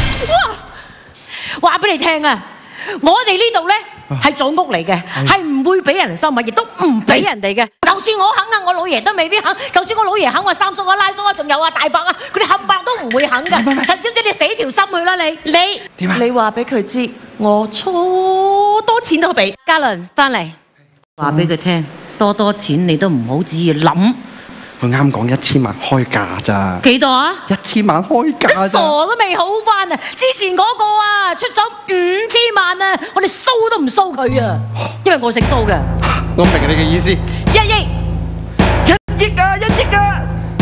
哇！話俾你聽啊！我哋呢度咧係祖屋嚟嘅，係唔會俾人收買，亦都唔俾人哋嘅。就算我肯啊，我老爺都未必肯。就算我老爺肯，我三叔啊、拉叔啊，仲有啊大伯啊，佢哋冚唪唥都唔會肯㗎。陳小姐，你死條心去啦你！你點啊？你話俾佢知，我錯多錢都俾。 嘉倫翻嚟，話俾佢聽，多多錢你都唔好旨意諗， 佢啱講一千萬開價咋？ 幾多啊？ 一千萬開價傻咋？ 都未好翻啊！之前嗰個啊出咗五千萬啊，我哋蘇都唔蘇佢啊，因為我食蘇嘅。 我明你嘅意思。 一億， 一億啊！一億啊！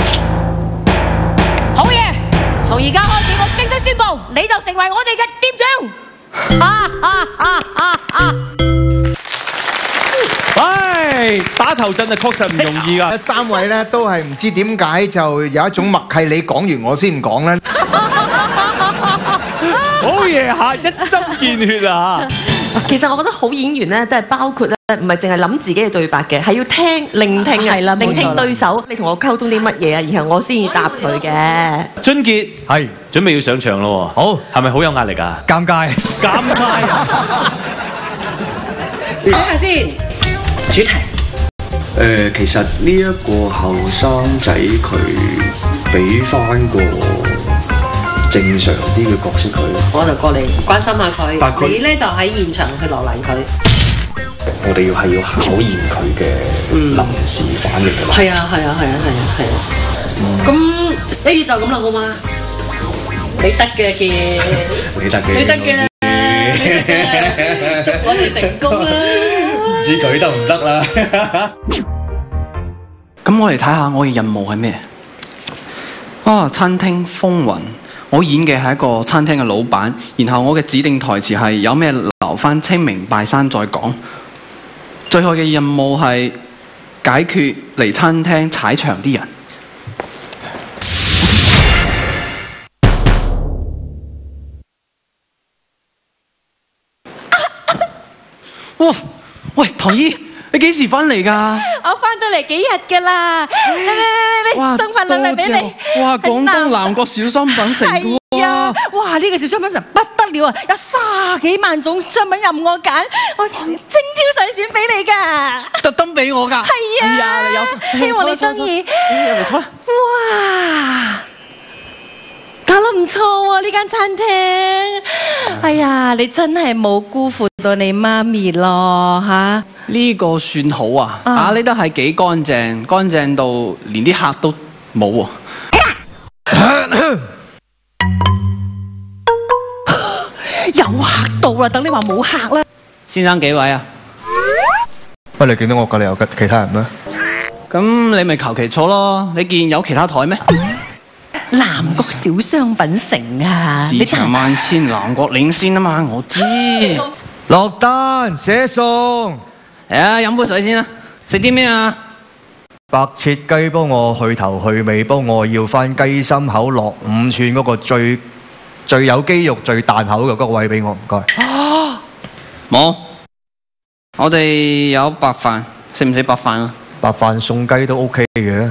好嘢！從而家開始，我正式宣布，你就成為我哋嘅店長。啊啊啊啊啊！ 唉，打頭陣就確實唔容易噶。 三位咧都係唔知點解就有一種默契，你講完我先講咧。 好嘢嚇，一針見血啊！ 其實我覺得好演員咧，都係包括咧，唔係淨係諗自己嘅對白嘅，係要聽、聆聽啊，聆聽對手，你同我溝通啲乜嘢啊，然後我先至答佢嘅。 俊傑係準備要上場咯喎，好係咪好有壓力啊？ 尷尬， 尷尬。 講下先，主題。 誒，其實呢一個後生仔佢俾翻個正常啲嘅角色佢， 我就過嚟關心下佢， 但佢你咧就喺現場去羅蘭佢。 我哋要係要考驗佢嘅臨時反應㗎嘛。 係啊係啊係啊係啊係啊。咁一於就咁啦，好嗎？你得嘅嘅， 你得嘅， 你得嘅，祝我哋成功啦！ 唔知佢得唔得啦？ 咁我嚟睇下我嘅任務係咩？啊，餐廳風雲，我演嘅係一個餐廳嘅老闆，然後我嘅指定台詞係有咩留翻清明拜山再講。最後嘅任務係解決嚟餐廳踩場啲人。哇！喂，唐姨，你幾時翻嚟㗎？ 我翻咗嚟幾日㗎啦！嚟嚟嚟嚟， 哇送份禮物俾你。 哇！廣東南國小商品城㗎係啊！哇！呢個小商品城不得了啊！有卅幾萬種商品任我揀，我精挑細選俾你㗎。 特登俾我㗎。 係啊！ 係啊，你有希望你中意。 嚟坐啦。 哇！搞得唔錯喎，呢間餐廳。哎呀，你真係冇辜負到你媽咪咯嚇。 呢個算好啊！打理得係幾乾淨，乾淨到連啲客都冇喎。 有客到啦，等你話冇客啦。 先生幾位啊？ 喂，你見到我隔離有其他人咩？ 咁你咪求其坐咯。你見有其他台咩？ 南國小商品城啊！ 市場萬千，南國領先啊嘛，我知。 落單寫餸， 嚟啊！飲杯水先啦。食啲咩啊？ 白切雞幫我去頭去尾，幫我要翻雞心口落五寸嗰個最最有肌肉最彈口嘅嗰個位俾我，唔該。 冇，我哋有白飯，食唔食白飯啊？ 白飯送雞都 OK 嘅。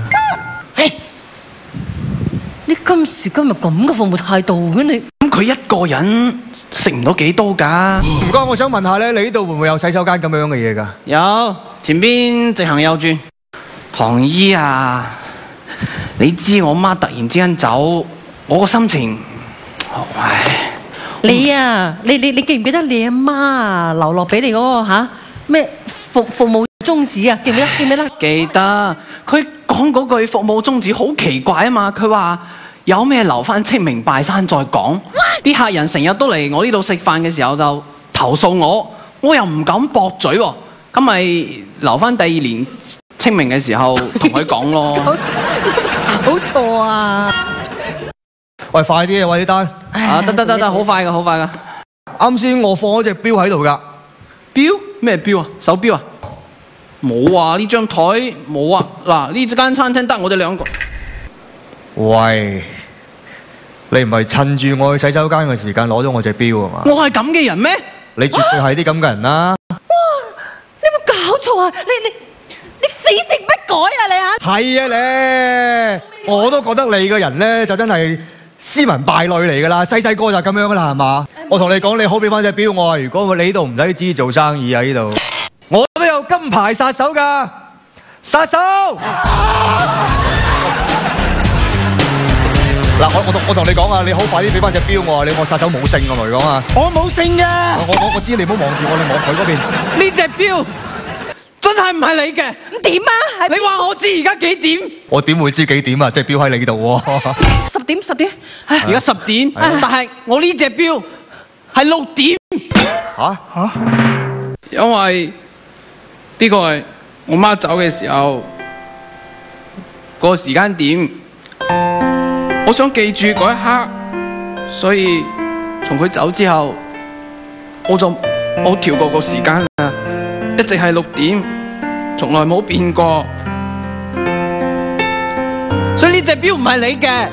你今時今日咁嘅服務態度嘅你， 咁佢一個人食唔到幾多㗎？ 唔該，我想問下咧，你呢度會唔會有洗手間咁樣嘅嘢㗎？ 有，前邊直行右轉。唐姨啊，你知我媽突然之間走，我個心情，唉。 你啊，你你你記唔記得你阿媽啊留落俾你嗰個嚇咩服服務宗旨啊？記唔記得？記唔記得？ 記得，佢講嗰句服務宗旨好奇怪啊嘛！佢話有咩留翻清明拜山再講。啲客人成日都嚟我呢度食飯嘅時候就投訴我，我又唔敢駁嘴喎，咁咪留翻第二年清明嘅時候同佢講咯。 好錯啊！ 喂，快啲啊！喂，啲單啊，得得得得，好快噶，好快噶。 啱先我放咗隻錶喺度噶。 錶？咩錶啊？手錶啊？冇啊！呢張台冇啊！嗱，呢間餐廳得我哋兩個。 喂，你唔係趁住我去洗手間嘅時間攞咗我隻錶啊嘛？ 我係咁嘅人咩？ 你絕對係啲咁嘅人啦！ 哇！你有冇搞錯啊？你你你死性不改啊你啊！ 係啊咧，我都覺得你個人咧就真係斯文敗類嚟噶啦，細細個就咁樣噶啦，係嘛？我同你講，你好俾翻隻錶我啊！如果你呢度唔使知做生意啊，呢度我都有金牌殺手噶，殺手！嗱，我我我同你講啊，你好快啲俾翻隻錶我啊！你我殺手冇性我同你講啊！ 我冇性㗎！ 我我我知你唔好望住我，你望佢嗰邊。 呢隻錶真係唔係你嘅。 咁點啊？ 你話我知而家幾點？ 我點會知幾點啊？隻錶喺你度喎。 十點十點， 而家十點，但係我呢隻錶係六點。 嚇嚇！ 因為呢個係我媽走嘅時候個時間點，我想記住嗰一刻，所以從佢走之後，我就冇調過個時間啦，一直係六點，從來冇變過。所以呢隻錶唔係你嘅。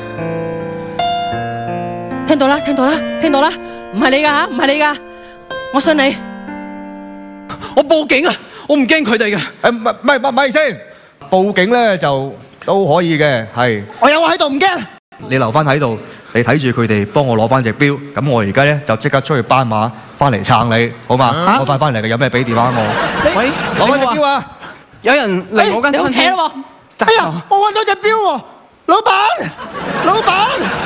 聽到啦，聽到啦，聽到啦，唔係你㗎嚇，唔係你㗎，我信你。 我報警啊！我唔驚佢哋嘅。 誒唔係唔係唔係先，報警咧就都可以嘅，係。 我有我喺度，唔驚。 你留翻喺度，你睇住佢哋幫我攞翻隻錶，咁我而家咧就即刻出去斑馬，翻嚟撐你，好嘛？ 啊我快翻嚟嘅，有咩俾電話我。 喂， 攞翻隻錶啊！ 有人嚟我間餐廳喎！哎呀，我揾到隻錶喎！老闆，老闆。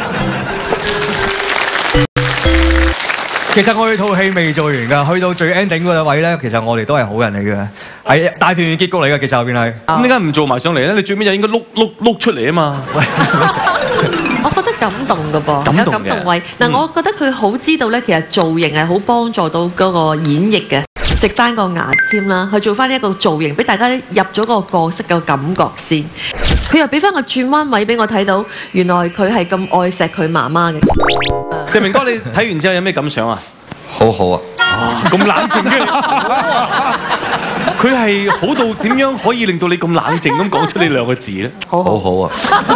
其實我哋套戲未做完㗎，去到最 ending 嗰位咧，其實我哋都係好人嚟嘅，係大團圓結局嚟嘅。其實後邊係咁點解唔做埋上嚟咧？你最尾就應該碌碌碌出嚟啊嘛！ 我覺得感動㗎噃， 感動嘅有感動位。嗱，我覺得佢好知道咧，其實造型係好幫助到嗰個演繹嘅。食翻個牙籤啦，去做翻一個造型，俾大家入咗個角色嘅感覺先。佢又俾翻個轉彎位俾我睇到，原來佢係咁愛錫佢媽媽嘅。 石明哥，你睇完之後有咩感想啊？ 好好啊！ 咁冷靜嘅，佢係好到點樣可以令到你咁冷靜咁講出呢兩個字咧？ 好好啊！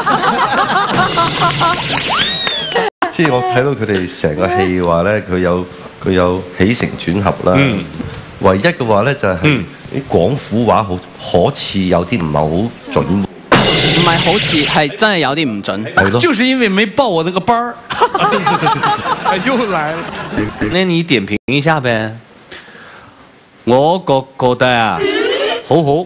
即係我睇到佢哋成個戲嘅話咧，佢有佢有起承轉合啦。 嗯、 唯一嘅話咧就係啲廣府話好可似有啲唔係好準。 唔係好似係真係有啲唔準。 就是因為沒報我那個班兒。 又來了。那你點評一下唄？ 我覺覺得啊，好好。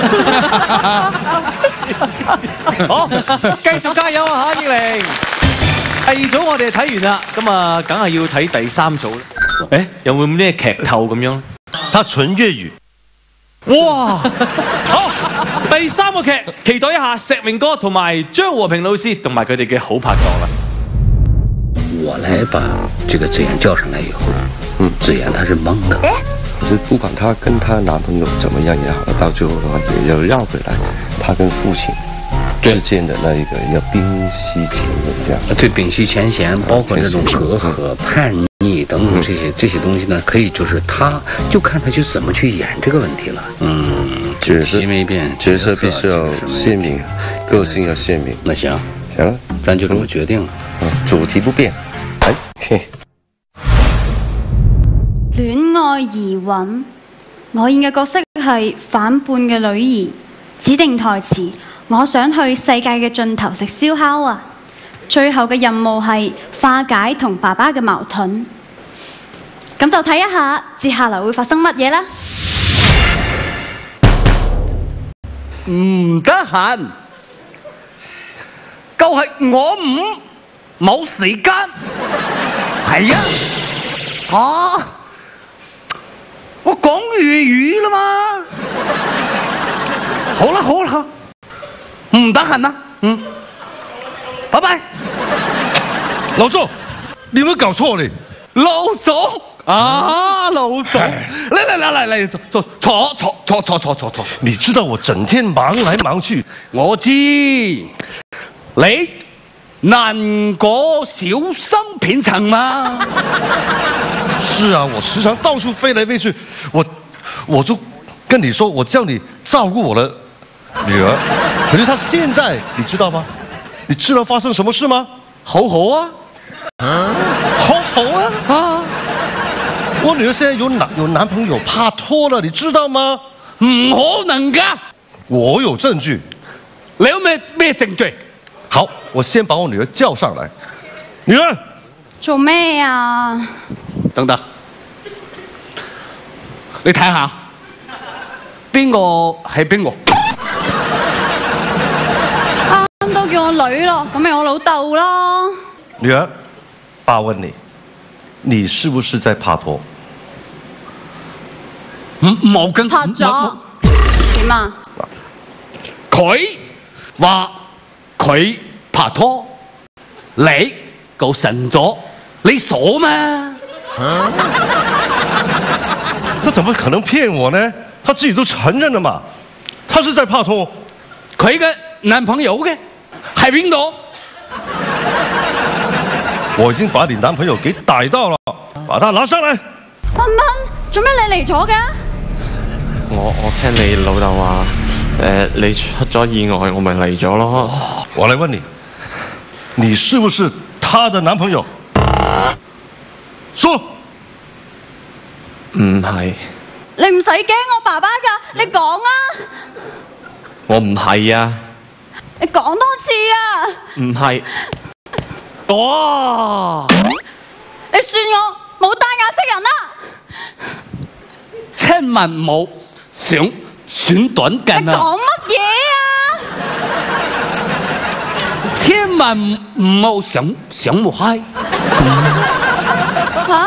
好，繼續加油啊！嚇，英玲。第二組我哋睇完啦，咁啊，梗係要睇第三組啦。誒，有冇咩劇透咁樣？ 他純粵語。 哇！好，第三個劇，期待一下石明哥同埋張和平老師同埋佢哋嘅好拍檔啦。 我來把這個子妍叫上來以後，嗯，子妍她是懵的。可是不管她跟她男朋友怎麼樣也好，到最後的話也要繞回來，她跟父親之間的那一個要冰釋前嫌這樣。對，冰釋前嫌，包括這種隔閡、叛逆等等這些這些東西呢，可以就是他，就看他去怎麼去演這個問題了。嗯，角色沒變，角色必須要鮮明，個性要鮮明。那行，行了，咱就這麼決定了。主題不變。哎，嘿。 戀愛疑雲，我演嘅角色係反叛嘅女兒，指定台詞：我想去世界嘅盡頭食燒烤啊！最後嘅任務係化解同爸爸嘅矛盾。咁就睇一下接下來會發生乜嘢啦。 唔得閒，就係我唔冇時間。係啊，啊！我講粵語啦嘛。好啦好啦，唔得閒啦，嗯，拜拜。 老總，你有冇搞錯你？ 老總啊，老總，來來來來來，坐坐坐坐坐坐坐坐。 你知道我整天忙來忙去， 我知。你難過小心片層嘛？ 是啊，我時常到處飛來飛去，我我就跟你說，我叫你照顧我的女兒。可是她現在你知道嗎？你知道發生什麼事嗎？ 好好啊， 好好啊啊！我女兒現在有男有男朋友，拍拖了，你知道嗎？ 唔可能㗎！ 我有證據。 你有咩咩證據？ 好，我先把我女兒叫上來。女兒， 做咩啊？ 等等，你睇下，邊個係邊個？ 啱都叫我女咯，咁咪我老豆咯。 女兒，爸問你，你是不是在拍拖？ 唔冇跟拍咗。 點啊？ 佢話佢拍拖，你告神咗，你傻咩？ 他怎麼可能騙我呢？他自己都承認了嘛，他是在拍拖。 佢嘅男朋友嘅喺邊度？ 我已經把你男朋友給逮到了，把他拿上來。 斌斌，做咩你嚟咗嘅？ 我我聽你老豆話，誒、你出咗意外，我咪嚟咗咯。 我來問你，你是不是他的男朋友？說。 唔係， 你唔使驚我爸爸㗎，你講啊！ 我唔係啊， 你講多次啊！ 唔係。 哇！ 你算我冇單眼識人啦！ 千萬唔好想選短近啊！ 講乜嘢啊？ 千萬唔好想想唔開。 嚇！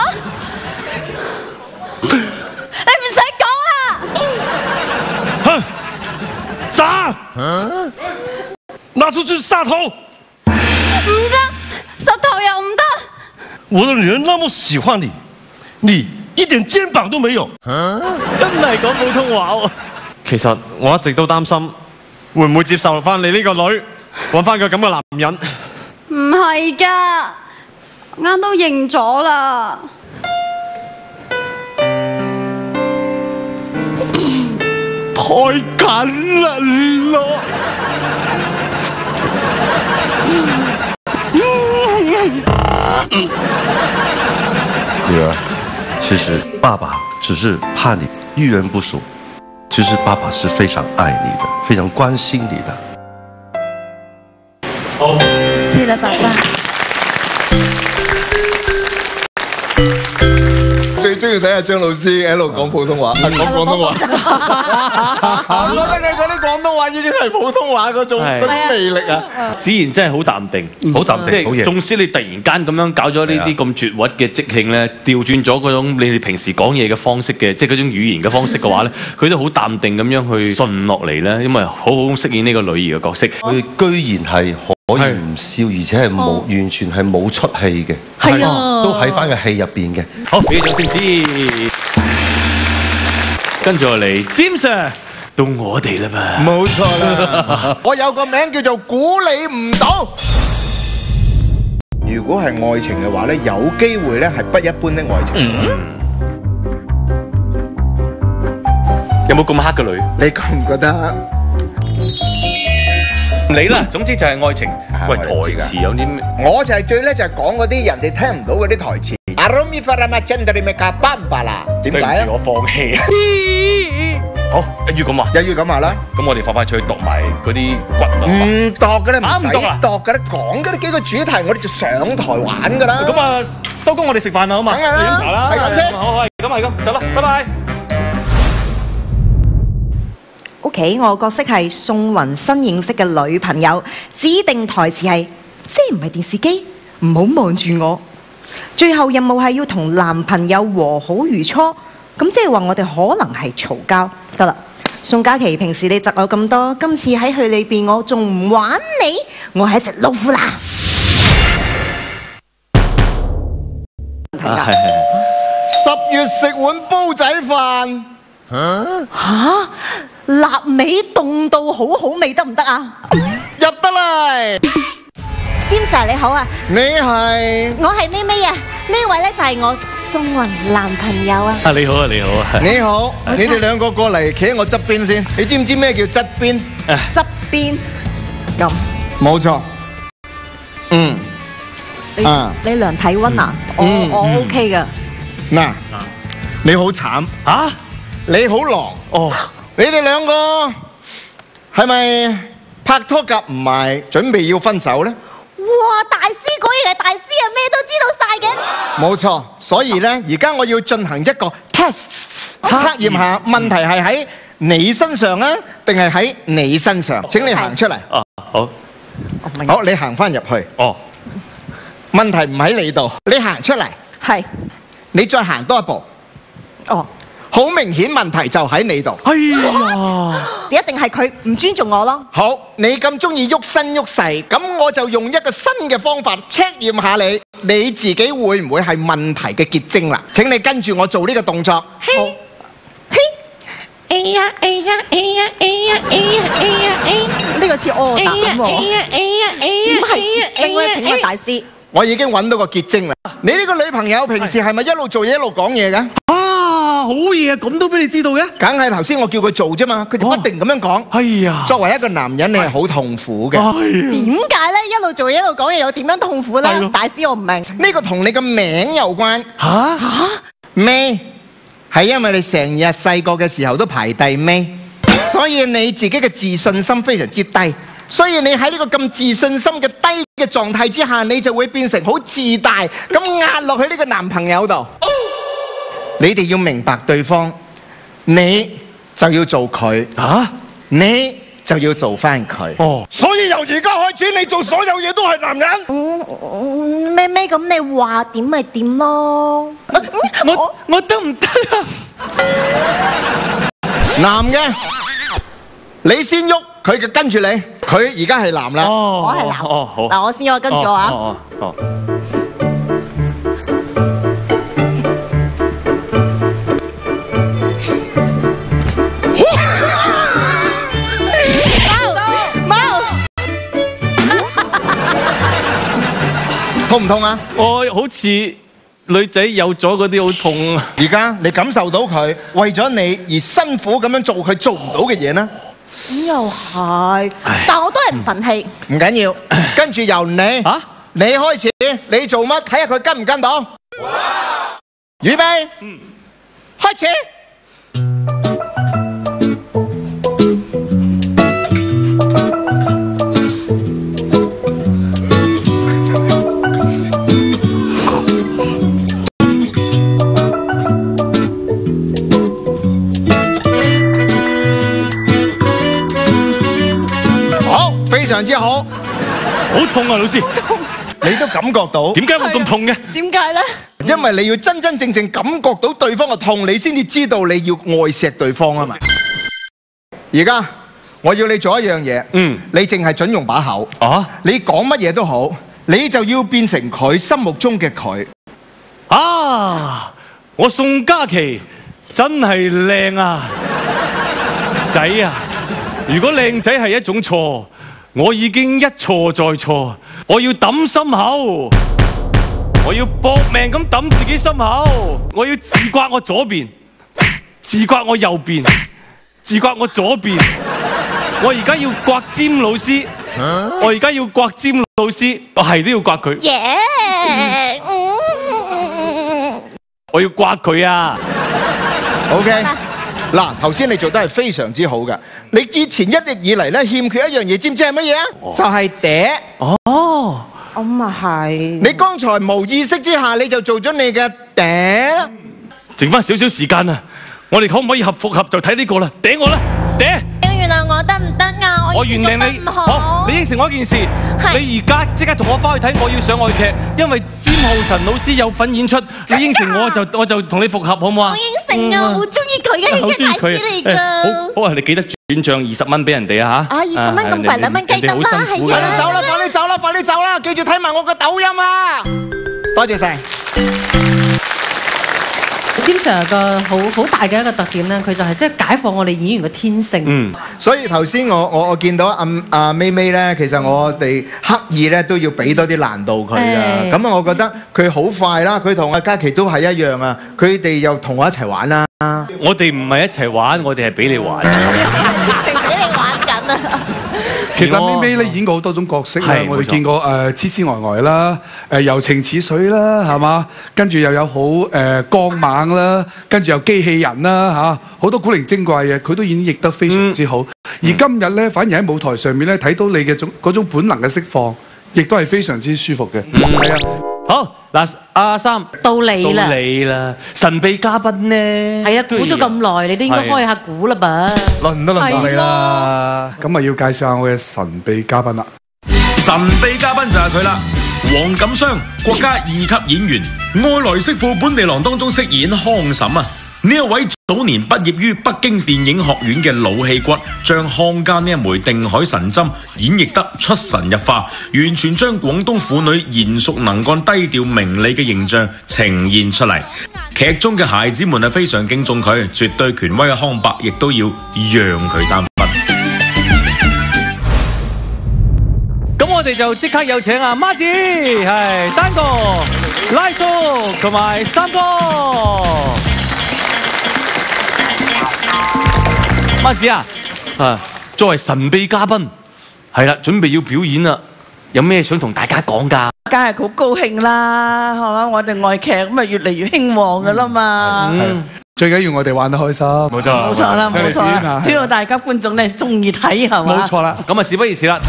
你唔使講啦！ 哼！砸！拿出去殺頭！ 唔得，殺頭又唔得。 我的女人那麼喜歡你，你一點肩膀都沒有。 真係講普通話喎。其實我一直都擔心，會唔會接受翻你呢個女，揾翻個咁嘅男人。 唔係㗎，啱都認咗啦。 太緊啦咯！ 女兒，其實爸爸只是怕你遇人不淑，其實爸爸是非常愛你的，非常關心你的。 好， 知啦，爸爸。 最中意睇下張老師喺度講普通話，講廣東話。我覺得佢嗰啲廣東話已經係普通話嗰種嗰種魅力啊！ 子賢真係好淡定， 好淡定，好嘢。 縱使你突然間咁樣搞咗呢啲咁絕核嘅即興咧，調轉咗嗰種你哋平時講嘢嘅方式嘅，即係嗰種語言嘅方式嘅話咧，佢都好淡定咁樣去順落嚟咧，因為好好飾演呢個女兒嘅角色。 佢居然係可以唔笑，而且係冇完全係冇出戲嘅， 係啊， 都喺翻個戲入邊嘅。 好，俾掌聲先。跟住落嚟，詹 Sir 到我哋啦嘛。 冇錯啦，我有個名叫做估你唔到。如果係愛情嘅話咧，有機會咧係不一般的愛情。 有冇咁黑嘅女？ 你覺唔覺得？ 唔理啦，總之就係愛情。喂，台詞有啲咩？ 我就係最叻，就係講嗰啲人哋聽唔到嗰啲台詞。阿羅米法拉馬真德利米卡班巴啦，點解啊？ 對唔住，我放棄啊！好，一於咁話， 一於咁話啦。 咁我哋快快出去讀埋嗰啲骨啦。 唔度嘅咧，唔使唔讀啦， 度嘅咧，講嘅呢幾個主題，我哋就上台玩噶啦。 咁啊，收工我哋食飯啦，好嘛？ 梗係啦， 飲茶啦， 係咁啫。 好，係咁係咁，走啦，拜拜。 OK， 我角色係宋雲新認識嘅女朋友，指定台詞係即係唔係電視機，唔好望住我。最後任務係要同男朋友和好如初，咁即係話我哋可能係嘈交。得啦，宋嘉琪，平時你窒我咁多，今次喺戲裏邊我仲唔玩你，我係一隻老虎啦。 十月食碗煲仔飯。 吓？臘味凍到好好味得唔得啊？ 入得嚟。 詹 Sir 你好啊， 你係？ 我係咪咪啊？呢位咧就係我宋雲男朋友啊。 啊你好啊你好啊。 你好，你哋兩個過嚟企喺我側邊先。你知唔知咩叫側邊？ 側邊。咁。 冇錯。嗯。 你你量體溫啊？我我 OK 噶。 嗱，你好慘啊！ 你好狼哦！ 你哋兩個係咪拍拖夾唔埋，準備要分手咧？ 哇！大師果然係大師啊，咩都知道晒嘅。 冇錯，所以咧，而家我要進行一個 test 測驗下，問題係喺你身上啊，定係喺你身上？請你行出嚟。 啊，好。 好，你行翻入去。 哦。 問題唔喺你度，你行出嚟。 係。 你再行多一步。 哦。 好明明顯問題就喺你度。 哎呀， 一定係佢唔尊重我咯。 好，你咁中意喐身喐勢，咁我就用一個新嘅方法 check 驗下你，你自己會唔會係問題嘅結晶啦？請你跟住我做呢個動作。好。 哎呀哎呀哎呀哎呀哎呀哎呀哎！ 呢個似柯達咁喎。 哎呀哎呀哎呀！ 點係結晶咧？請問大師。 我已經揾到個結晶啦。你呢個女朋友平時係咪一路做嘢一路講嘢㗎？ 啊，好嘢啊！咁都俾你知道嘅？ 梗係頭先我叫佢做啫嘛，佢就不停咁樣講。 哎呀， 作為一個男人，你係好痛苦嘅。 點解咧？一路做嘢一路講嘢，又點樣痛苦咧？大師，我唔明。 呢個同你個名有關。 嚇嚇咩？係因為你成日細個嘅時候都排第尾，所以你自己嘅自信心非常之低。所以你喺呢個咁自信心嘅低嘅狀態之下，你就會變成好自大，咁壓落去呢個男朋友度。你哋要明白對方，你就要做佢， 啊， 你就要做翻佢。 哦， 所以由而家開始，你做所有嘢都係男人。 嗯，咩咩咁，你話點咪點咯。 我我得唔得啊？ 男嘅，你先喐，佢就跟住你。佢而家係男啦。 哦， 我係男。 哦，好。 嗱，我先喐，跟住我啊。 哦哦。 痛唔痛啊？ 我好似女仔有咗嗰啲好痛啊！ 而家你感受到佢為咗你而辛苦咁樣做佢做唔到嘅嘢呢？ 咁又係，但我都係唔忿氣。 唔緊要，跟住由你， 啊， 你開始，你做乜？睇下佢跟唔跟到。預備，嗯，開始。非常之好， 好痛啊，老師！ 你都感覺到？ 點解會咁痛嘅？ 點解咧？ 因為你要真真正正感覺到對方嘅痛，你先至知道你要愛錫對方啊嘛。而家我要你做一樣嘢，嗯，你淨係準用把口，啊，你講乜嘢都好，你就要變成佢心目中嘅佢。 啊！我宋嘉琪真係靚啊，仔啊！如果靚仔係一種錯，我已經一錯再錯，我要抌心口，我要搏命咁抌自己心口，我要自刮我左邊，自刮我右邊，自刮我左邊，我而家要刮尖老師，我而家要刮尖老師，我係都要刮佢， yeah. 我要刮佢啊 ！OK。嗱，頭先你做得係非常之好㗎。你之前一直以嚟咧欠缺一樣嘢，知唔知係乜嘢啊？就係嗲。 哦， 咁啊係。 你剛才無意識之下，你就做咗你嘅嗲。 剩翻少少時間啊！我哋可唔可以合復合就睇呢個啦？嗲我啦，嗲！ 原諒我得唔得啊？ 我原諒你，好，你應承我一件事，你而家即刻同我翻去睇我要上愛劇，因為詹浩晨老師有份演出，你應承我就我就同你復合好唔好啊？ 我應承啊，好中意佢嘅戲劇大師嚟㗎。 好，好啊，你記得轉帳二十蚊俾人哋啊嚇！ 啊，二十蚊咁平，兩蚊雞得啦，係啊！ 快啲走啦，快啲走啦，快啲走啦！記住睇埋我個抖音啊！多謝晒。 詹 Sir 個好好大嘅一個特點咧，佢就係即係解放我哋演員嘅天性。 嗯，所以頭先我我我見到阿阿咪咪咧，其實我哋刻意咧都要俾多啲難度佢㗎。咁啊，我覺得佢好快啦，佢同阿嘉琪都係一樣啊。佢哋又同我一齊玩啦。 我哋唔係一齊玩，我哋係俾你玩。 俾你玩緊啊！ 其實咪咪咧演過好多種角色啦，我哋見過誒痴痴呆呆啦，誒柔情似水啦，係嘛？跟住又有好誒剛猛啦，跟住又機器人啦嚇，好多古靈精怪嘅，佢都演繹得非常之好。而今日咧，反而喺舞台上面咧睇到你嘅種嗰種本能嘅釋放，亦都係非常之舒服嘅。係啊。 好嗱，阿三到你啦， 到你啦，神秘嘉賓呢？ 係啊，估咗咁耐，你都應該開下估啦吧？ 輪都輪到你啦，咁啊要介紹下我嘅神秘嘉賓啦。 神秘嘉賓就係佢啦，黃錦湘，國家二級演員，《外來媳婦本地郎》當中飾演康嬸啊，呢一位。 早年畢業於北京電影學院嘅老戲骨，將漢奸呢一枚定海神針演繹得出神入化，完全將廣東婦女賢淑能幹、低調明理嘅形象呈現出嚟。劇中嘅孩子們係非常敬重佢，絕對權威嘅康伯亦都要讓佢三分。 咁我哋就即刻有請阿孖子，係丹哥、拉叔同埋三哥。孖子啊，啊，作為神秘嘉賓，係啦，準備要表演啦，有咩想同大家講㗎？ 梗係好高興啦，係嘛？我哋外劇咁啊越嚟越興旺㗎啦嘛。 嗯，最緊要我哋玩得開心。冇錯， 冇錯啦，冇錯啦。只要大家觀眾咧中意睇係嘛？ 冇錯啦。 咁啊，事不宜遲啦。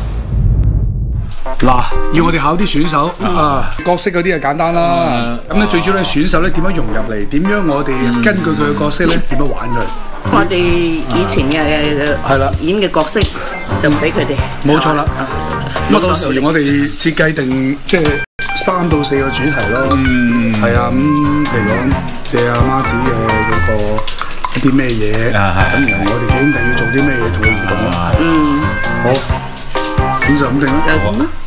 嗱，要我哋考啲選手啊，角色嗰啲就簡單啦。咁咧最主要咧選手咧點樣融入嚟？點樣我哋根據佢嘅角色咧點樣玩佢？ 我哋以前嘅係啦演嘅角色就唔俾佢哋。 冇錯啦。咁到時我哋設計定即係三到四個主題咯。嗯，係啊。咁譬如講借阿媽子嘅嗰個一啲咩嘢，咁然後我哋幾兄弟要做啲咩嘢同佢互動啊？嗯，好，咁就咁定啦。就咁啦。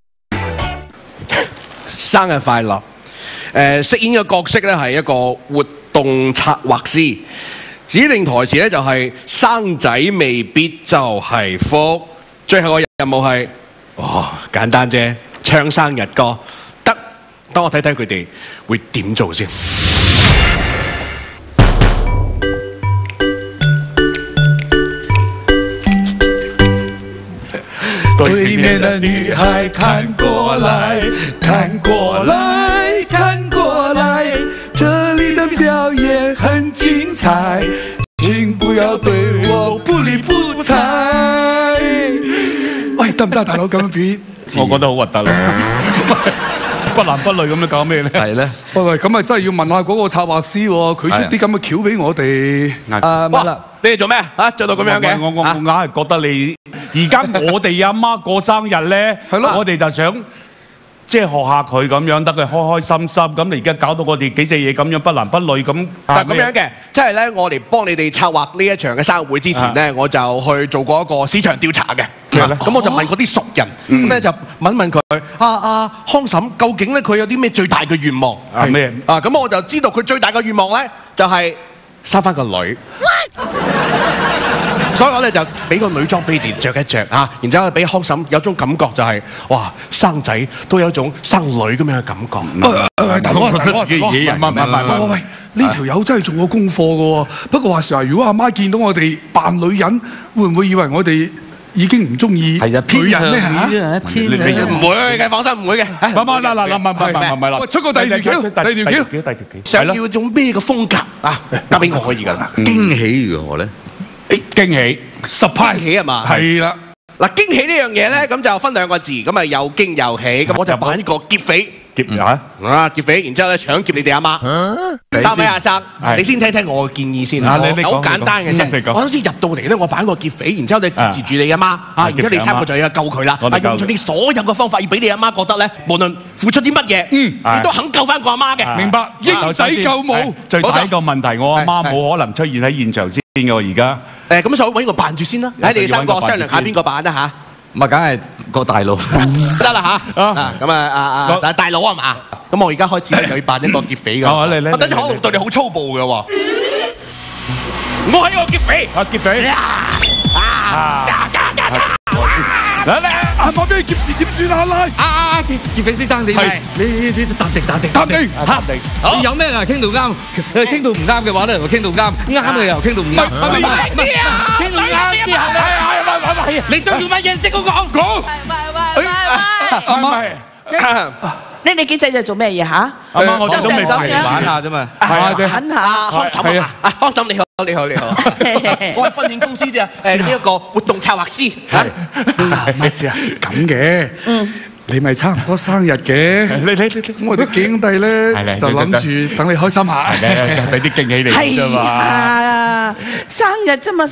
生日快樂！誒，飾演嘅角色咧係一個活動策劃師，指定台詞咧就係生仔未必就係福。最後嘅任務係，哦，簡單啫，唱生日歌。得，等我睇睇佢哋會點做先。 对面的女孩看过来，看过来，看过来，这里的表演很精彩，请不要对我不理不睬。 喂，得唔得，大佬咁樣表演？ 我覺得好核突啦，不男不女咁樣搞咩咧？係咧。 喂喂，咁啊真係要問下嗰個策劃師喎，佢出啲咁嘅橋俾我哋。 啊，乜啦？你哋做咩啊？做到咁樣嘅？ 我我我硬係覺得你而家我哋阿媽過生日咧，我哋就想即係學下佢咁樣，得佢開開心心。咁你而家搞到我哋幾隻嘢咁樣不男不女咁。 就係咁樣嘅，即係咧，我哋幫你哋策劃呢一場嘅生日會之前咧，我就去做過一個市場調查嘅。咁我就問嗰啲熟人，咁咧就問問佢啊啊康嬸，究竟咧佢有啲咩最大嘅願望？ 係咩？ 啊咁我就知道佢最大嘅願望咧，就係生翻個女。所以我咧就俾個女裝俾你哋著一著啊，然之後俾康嬸有種感覺就係哇生仔都有一種生女咁樣嘅感覺。 喂，大佬啊，大佬啊，喂喂喂，呢條友真係做過功課嘅喎。不過話時話，如果阿媽見到我哋扮女人，會唔會以為我哋已經唔中意女人咧嚇？ 唔會嘅，放心唔會嘅。 唔唔嗱嗱嗱唔唔唔唔啦， 出個第二條橋，第二條橋， 第二條橋， 想要種咩嘅風格啊？交俾我可以㗎啦。 驚喜如何咧？ 驚喜 ，surprise 喜係嘛？ 係啦。 嗱，驚喜呢樣嘢咧，咁就分兩個字，咁啊又驚又喜。咁我就扮一個劫匪。 劫啊！ 啊劫匪，然之後咧搶劫你哋阿媽。三位阿生，你先聽聽我嘅建議先。好簡單嘅啫。我都知入到嚟咧，我扮個劫匪，然之後你截住你阿媽啊，然之後你三個就要救佢啦。啊，用盡你所有嘅方法，要俾你阿媽覺得咧，無論付出啲乜嘢，嗯，你都肯救翻個阿媽嘅。 明白，英仔救母。 最大一個問題，我阿媽冇可能出現喺現場先嘅，而家。 誒咁所以揾個扮住先啦，喺你哋三個商量下邊個扮啦嚇。 咁啊，梗係個大佬得啦嚇。啊咁啊啊啊大佬啊嘛。咁我而家開始咧就要扮一個劫匪㗎。 哦，你你。 我等陣可能對你好粗暴嘅喎。我係一個劫匪。 啊劫匪。 啊！ 嚟嚟，阿媽俾你劫時點算啊？拉！ 啊啊！劫劫匪先生，你係你你你淡定淡定淡定淡定。你有咩啊？傾到啱，傾到唔啱嘅話咧，又傾到啱，啱嘅又傾到唔啱。唔係唔係唔係啊！傾到啱之後咧，係係係係係，你想要乜嘢？即刻講講。 喂喂喂喂！阿媽，你你幾仔就做咩嘢嚇？ 阿媽，我都未嚟玩下啫嘛。係啊， 玩下康嬸啊！啊康嬸你好，你好你好。我係婚宴公司啫，誒呢一個活動策劃師。 係乜事啊？咁嘅。嗯。你咪差唔多生日嘅，你你你，咁我哋幾兄弟咧就諗住等你開心下， 俾啲驚喜你啫嘛。 係啊，生日啫嘛，使乜咁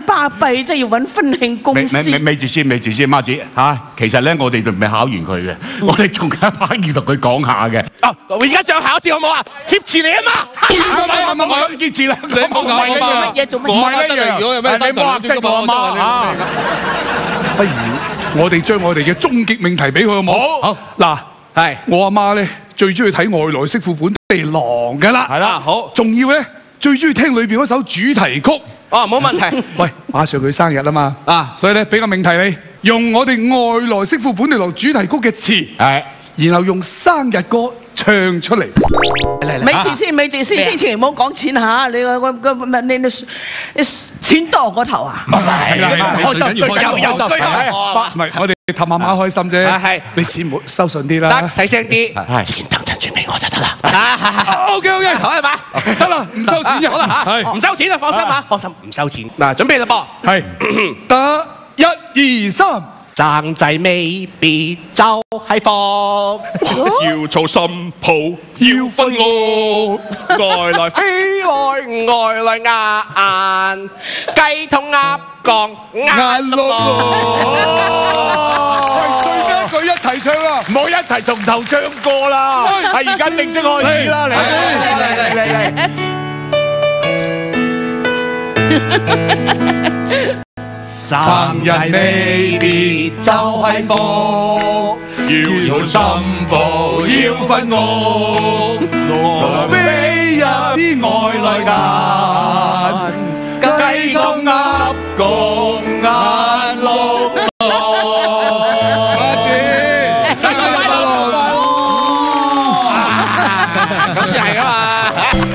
巴閉，即係要揾婚慶公司。 咪咪咪住先，咪住先，媽子嚇。其實咧，我哋仲未考完佢嘅，我哋仲有一 part 要同佢講下嘅。 啊！我而家就考試好唔好啊？挾持你啊嘛！ 唔係唔係唔係，挾持啦！ 你唔好搞我嘛！ 乜嘢做乜嘢？ 唔係一樣，如果有咩你唔好嚇我媽嚇。 不如我哋將我哋嘅終極命題俾佢好冇？好嗱，係我阿媽咧最中意睇外來媳婦本地郎噶啦， 係啦，好， 仲要咧最中意聽裏邊嗰首主題曲。 哦，冇問題。 喂，馬上佢生日啊嘛，啊，所以咧俾個命題你，用我哋外來媳婦本地郎主題曲嘅詞，係，然後用生日歌唱出嚟。 咪住先，咪住先，之前唔好講錢嚇，你個個個你你你錢多過頭啊？ 唔係，開心最緊要開心， 唔係我哋氹阿媽開心啫。係，你錢唔好收順啲啦， 得細聲啲，錢等陣轉俾我就得啦。 OK OK，好係嘛？得啦，唔收錢嘅， 好啦嚇， 係唔收錢啊，放心嚇，放心唔收錢。嗱，準備啦噃， 係，得一二三。 生仔未必就係福，要做新抱要分我，外來飛來外來雁，雞同鴨講眼碌喂，最尾一句一齊唱啊！ 唔好一齊從頭唱過啦，係而家正式開始啦，嚟嚟嚟嚟。 生日未必就係福，要做新抱要分屋，飛入啲外來雁，雞公鴨公眼碌阿姐，生日快樂！ 咁就係啊嘛，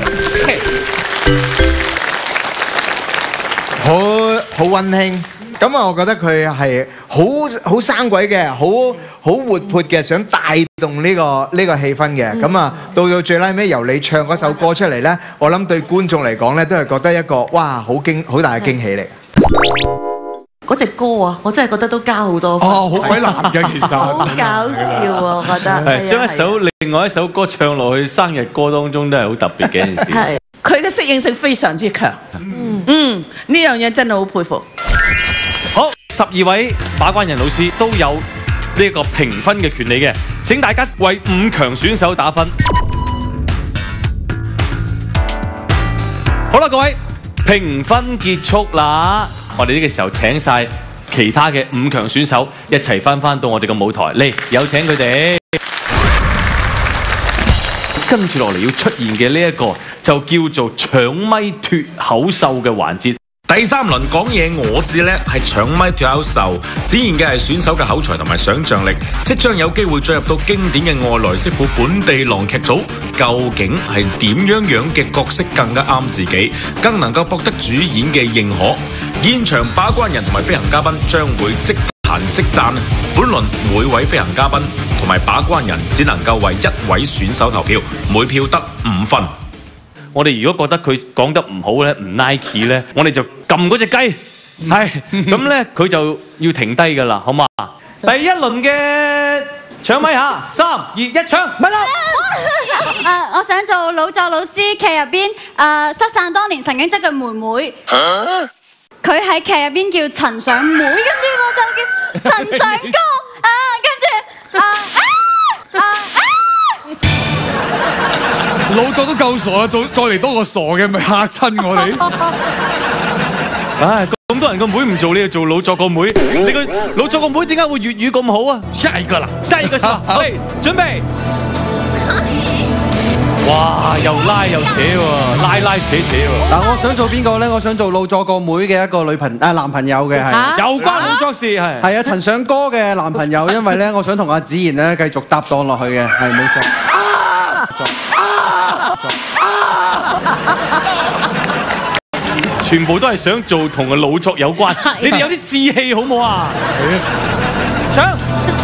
好好溫馨。咁啊，我覺得佢係好好生鬼嘅，好好活潑嘅，想帶動呢個呢個氣氛嘅。咁啊，到到最拉尾由你唱嗰首歌出嚟咧，我諗對觀眾嚟講咧，都係覺得一個哇，好驚好大嘅驚喜嚟。 嗰隻歌啊，我真係覺得都加好多分。 哦，好鬼難嘅其實。 好搞笑啊，我覺得。 係將一首另外一首歌唱落去生日歌當中，都係好特別嘅一件事。 係，佢嘅適應性非常之強。嗯嗯，呢樣嘢真係好佩服。 好，十二位把關人老師都有呢個評分嘅權利嘅，請大家為五強選手打分。好啦，各位，評分結束啦，我哋呢個時候請晒其他嘅五強選手一齊翻翻到我哋嘅舞台嚟，有請佢哋。跟住落嚟要出現嘅呢一個就叫做搶咪脱口秀嘅環節。 第三輪講嘢我至叻係搶咪脱口秀，展現嘅係選手嘅口才同埋想像力，即將有機會進入到經典嘅外來媳婦本地郎劇組，究竟係點樣樣嘅角色更加啱自己，更能夠博得主演嘅認可？現場把關人同埋飛行嘉賓將會即彈即讚，本輪每位飛行嘉賓同埋把關人只能夠為一位選手投票，每票得五分。 我哋如果覺得佢講得唔好咧，唔 Nike 咧，我哋就撳嗰隻雞，係咁咧，佢就要停低噶啦，好嘛？第一輪嘅搶咪嚇，三二一搶，咪啦！ 誒，我想做老作老師劇入邊誒失散當年曾經織嘅妹妹，佢喺劇入邊叫陳上妹，跟住我就叫陳上哥啊，跟住啊啊啊！ 老作都夠傻啦，再再嚟多個傻嘅，咪嚇親我哋。 唉，咁多人個妹唔做，你就做老作個妹。你個老作個妹點解會粵語咁好啊？下一個啦，下一個是吧？喂，準備。哇，又拉又扯喎，拉拉扯扯喎。 嗱，我想做邊個咧？我想做老作個妹嘅一個女朋啊男朋友嘅係。 有關老作事係。係啊，陳上歌嘅男朋友，因為咧，我想同阿子賢咧繼續搭檔落去嘅，係冇錯。 全部都係想做同個老作有關，你哋有啲志氣好冇啊？搶！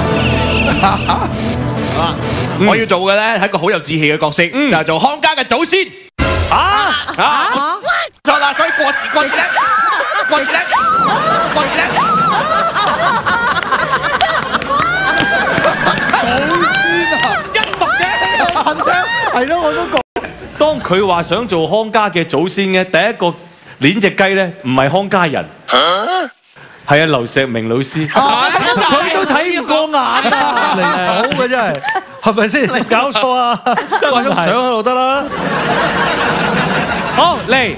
我要做嘅咧係一個好有志氣嘅角色，就係做康家嘅祖先。啊啊！錯啦，所以過時過節，過節，過節。 祖先啊！ 一讀嘅陳生係咯，我都覺。 當佢話想做康家嘅祖先嘅第一個鏈隻雞咧，唔係康家人， 係啊，劉錫明老師，佢都睇過眼啊， 離譜嘅真係，係咪先？搞錯啊！掛張相喺度得啦。 好嚟，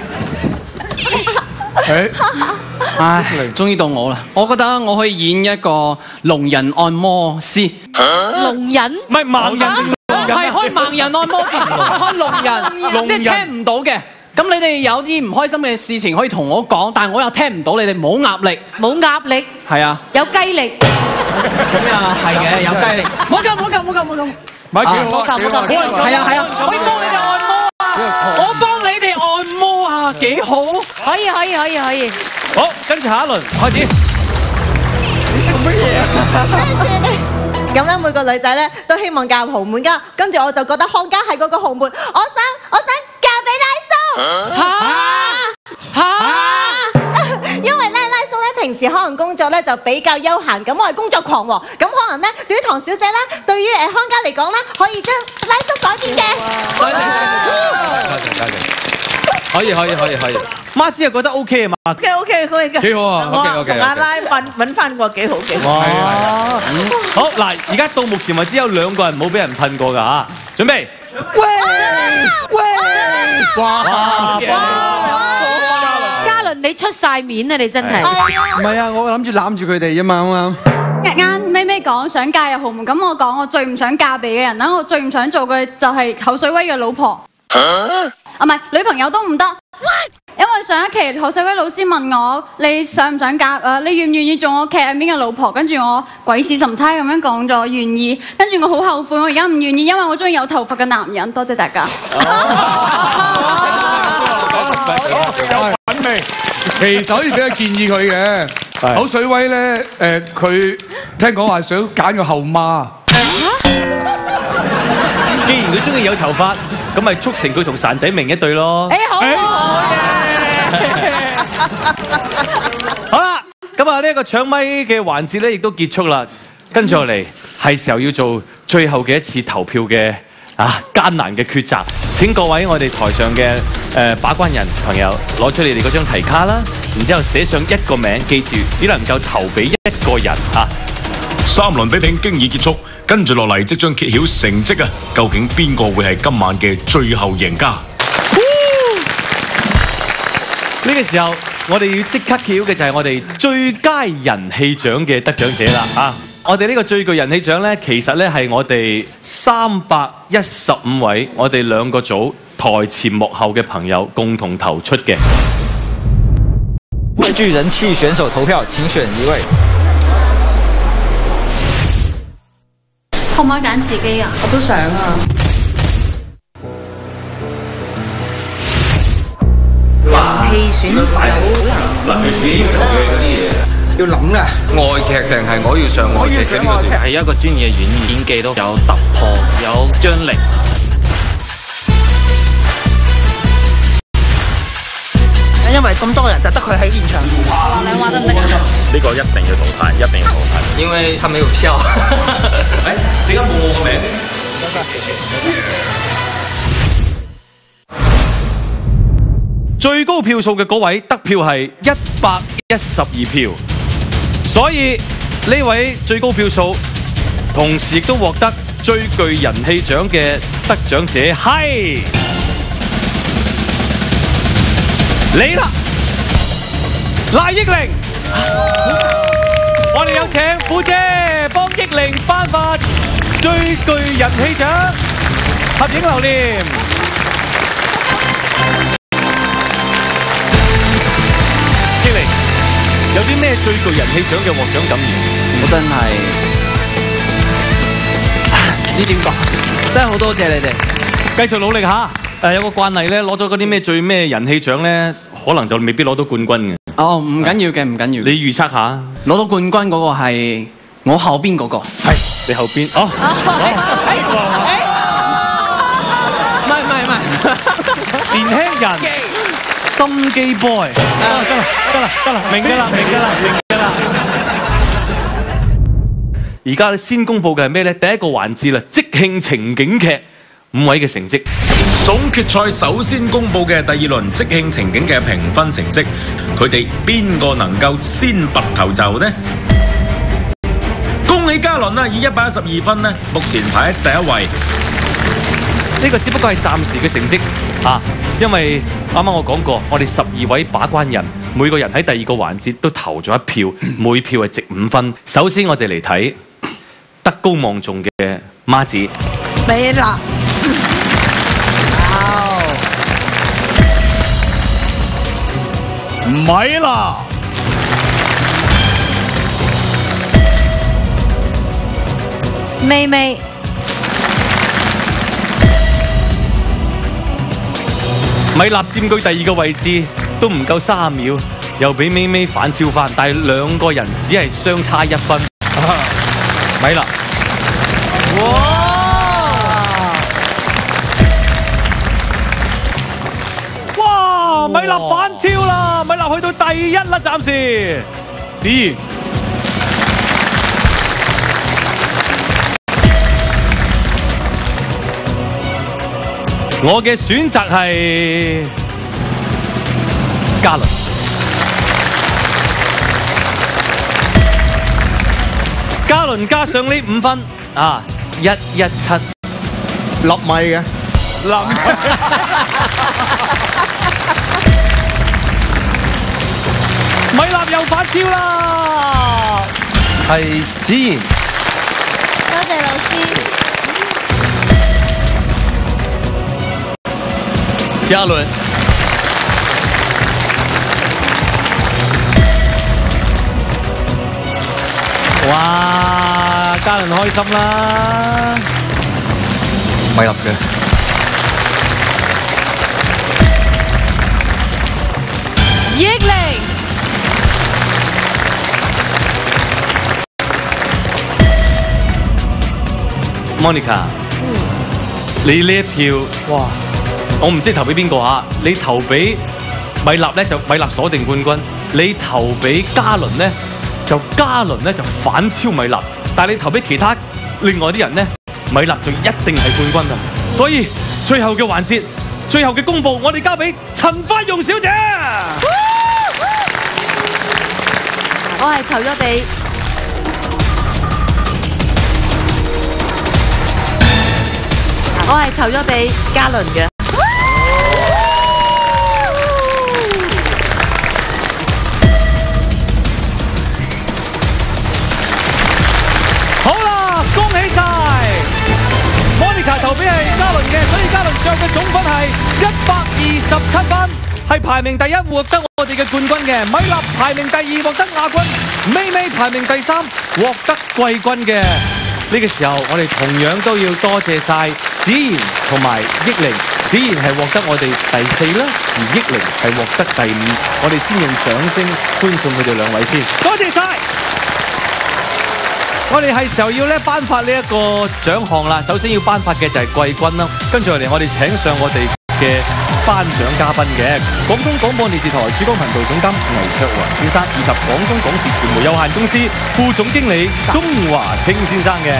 唉，終於到我啦！我覺得我可以演一個聾人按摩師。 聾人？ 唔係盲人， 係開盲人按摩師，開聾人，即係聽唔到嘅。咁你哋有啲唔開心嘅事情可以同我講，但係我又聽唔到，你哋冇壓力， 冇壓力， 係啊， 有雞力。 咁啊，係嘅，有雞力。唔好咁，唔好咁，唔好咁，唔好咁。 咪幾好啊！ 係啊係啊，可以幫你哋按摩啊！我幫你哋按摩啊，幾好！ 可以可以可以可以。 好，跟住下一輪開始。 做乜嘢啊？咁咧，每個女仔咧都希望嫁入豪門噶，跟住我就覺得康家係嗰個豪門，我想我想嫁俾拉叔。嚇嚇！因為咧拉叔咧平時可能工作咧就比較休閒，咁我係工作狂喎，咁可能咧對於唐小姐咧，對於誒康家嚟講咧，可以將拉叔改變嘅。 多謝多謝多謝。可以可以可以可以。 媽子又覺得 OK 啊嘛 OK OK 可以嘅。 幾好啊！OK OK。 同阿拉揾揾翻個幾好幾好。 哇！好嗱，而家到目前為止有兩個人冇俾人噴過㗎嚇，準備。 喂喂！ 哇！ 嘉倫你出晒面啊！你真係。 唔係啊，我諗住攬住佢哋啫嘛，啱啱。 啱咪咪講想嫁入豪門，咁我講我最唔想嫁俾嘅人啦，我最唔想做嘅就係侯水威嘅老婆。啊，唔係女朋友都唔得，因為上一期侯世威老師問我你想唔想嫁誒，你願唔願意做我劇入面嘅老婆？跟住我鬼使神差咁樣講咗願意，跟住我好後悔，我而家唔願意，因為我中意有頭髮嘅男人。多謝大家。 有品味。其實可以俾個建議佢嘅，口水威咧誒，佢聽講話想揀個後媽。 既然佢中意有頭髮，咁咪促成佢同孱仔明一對咯。 誒好好嘅。 好啦，咁啊呢一個搶咪嘅環節咧，亦都結束啦。跟住落嚟係時候要做最後嘅一次投票嘅啊艱難嘅抉擇。請各位我哋台上嘅誒、呃、把關人朋友攞出你哋嗰張題卡啦，然之後寫上一個名，記住只能夠投俾一個人啊。 三輪比拼經已結束，跟住落嚟即將揭曉成績啊！究竟邊個會係今晚嘅最後贏家？ 呢個時候，我哋要即刻揭曉嘅就係我哋最佳人氣獎嘅得獎者啦！啊，我哋呢個最具人氣獎呢，其實呢係我哋三百一十五位我哋兩個組台前幕後嘅朋友共同投出嘅。 最具人氣選手投票，請選一位。 可唔可以揀自己啊？我都想啊。 人氣選手，嗱，佢自己要做嘅嗰啲嘢，要諗啊。外劇定係我要上外劇嘅呢個字，係一個專業嘅演員，演技都有突破，有張力。 因為咁多人就得佢喺現場，兩話得唔得啊？ 呢個一定要淘汰，一定要淘汰。因為他沒有票。誒，點解冇我個名？ 最高票數嘅嗰位得票係一百一十二票，所以呢位最高票數，同時亦都獲得最具人氣獎嘅得獎者係你啦，賴憶玲。我哋有請虎姐幫憶玲頒發最具人氣獎，合影留念。憶玲，有啲咩最具人氣獎嘅獲獎感言？ 我真係唔知點講，真係好多謝你哋， 繼續努力下。誒有個慣例咧，攞咗嗰啲咩最咩人氣獎咧，可能就未必攞到冠軍嘅。 哦，唔緊要嘅，唔緊要。 你預測下， 攞到冠軍嗰個係我後邊嗰個。 係你後邊。哦。唔係唔係唔係，年輕人，心機 boy。得啦得啦得啦，明㗎啦明㗎啦明㗎啦。而家先公佈嘅係咩咧？第一個環節啦，即興情景劇五位嘅成績。 總決賽首先公佈嘅第二輪即興情景嘅評分成績，佢哋邊個能夠先拔頭籌呢？恭喜嘉倫啦，以一百一十二分呢，目前排喺第一位。 呢個只不過係暫時嘅成績啊，因為啱啱我講過，我哋十二位把關人，每個人喺第二個環節都投咗一票，每票係值五分。首先我哋嚟睇德高望重嘅媽子。 美娜。 米娜， 妹妹， 米娜佔據第二個位置，都唔夠三秒，又俾咪咪反超翻，但係兩個人只係相差一分。米娜，哇！米娜反超啦，米娜去到第一啦，暫時。子賢。我嘅選擇係嘉倫，嘉倫加上呢五分啊，一一七粒米嘅， 粒米，米納又反超啦， 係子賢。 多謝老師。 嘉倫，哇！嘉倫開心啦， 米立嘅， 益玲， Monica，你呢一票，哇！我唔知投俾邊個嚇，你投俾米納咧就米納鎖定冠軍，你投俾嘉倫咧就嘉倫咧就反超米納，但係你投俾其他另外啲人咧，米納就一定係冠軍啦。所以最後嘅環節，最後嘅公佈，我哋交俾陳花容小姐。 我係投咗俾我係投咗俾嘉倫嘅。 投俾係嘉倫嘅，所以嘉倫最後嘅總分係一百二十七分，係排名第一獲得我哋嘅冠軍嘅。米立排名第二獲得亞軍，咪咪排名第三獲得季軍嘅。呢個時候我哋同樣都要多謝晒子賢同埋益玲。子賢係獲得我哋第四啦，而益玲係獲得第五。我哋先用掌聲歡送佢哋兩位先，多謝晒。我哋係時候要咧頒發呢一個獎項啦。首先要頒發嘅就係季軍啦，跟住落嚟我哋請上我哋嘅頒獎嘉賓嘅廣東廣播電視台珠江頻道總監倪卓華先生，以及廣東廣視傳媒有限公司副總經理鍾華清先生嘅，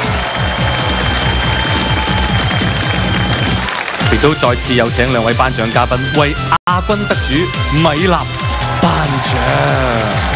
亦都再次有請兩位頒獎嘉賓為亞軍得主米立頒獎。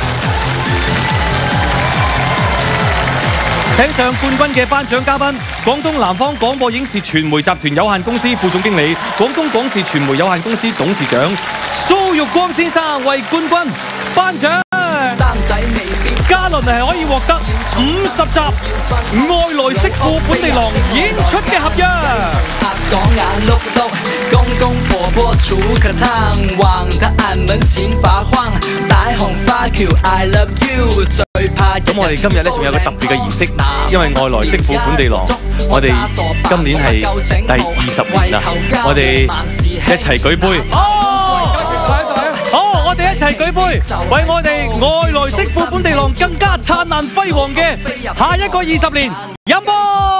請上冠軍嘅頒獎嘉賓，廣東南方廣播影視傳媒集團有限公司副總經理、廣東廣視傳媒有限公司董事長蘇玉光先生為冠軍頒獎。嘉倫係可以獲得五十集外來媳婦本地郎演出嘅合約。 講眼碌碌，公公婆婆煮個湯，旺得眼門閃發光，大紅花橋 I love you 最怕。 咁我哋今日咧仲有個特別嘅儀式，因為外來媳婦本地郎，我哋今年係第二十年啦，我哋一齊舉杯。好，我哋一齊舉杯，為我哋外來媳婦本地郎更加燦爛輝煌嘅下一個二十年飲杯。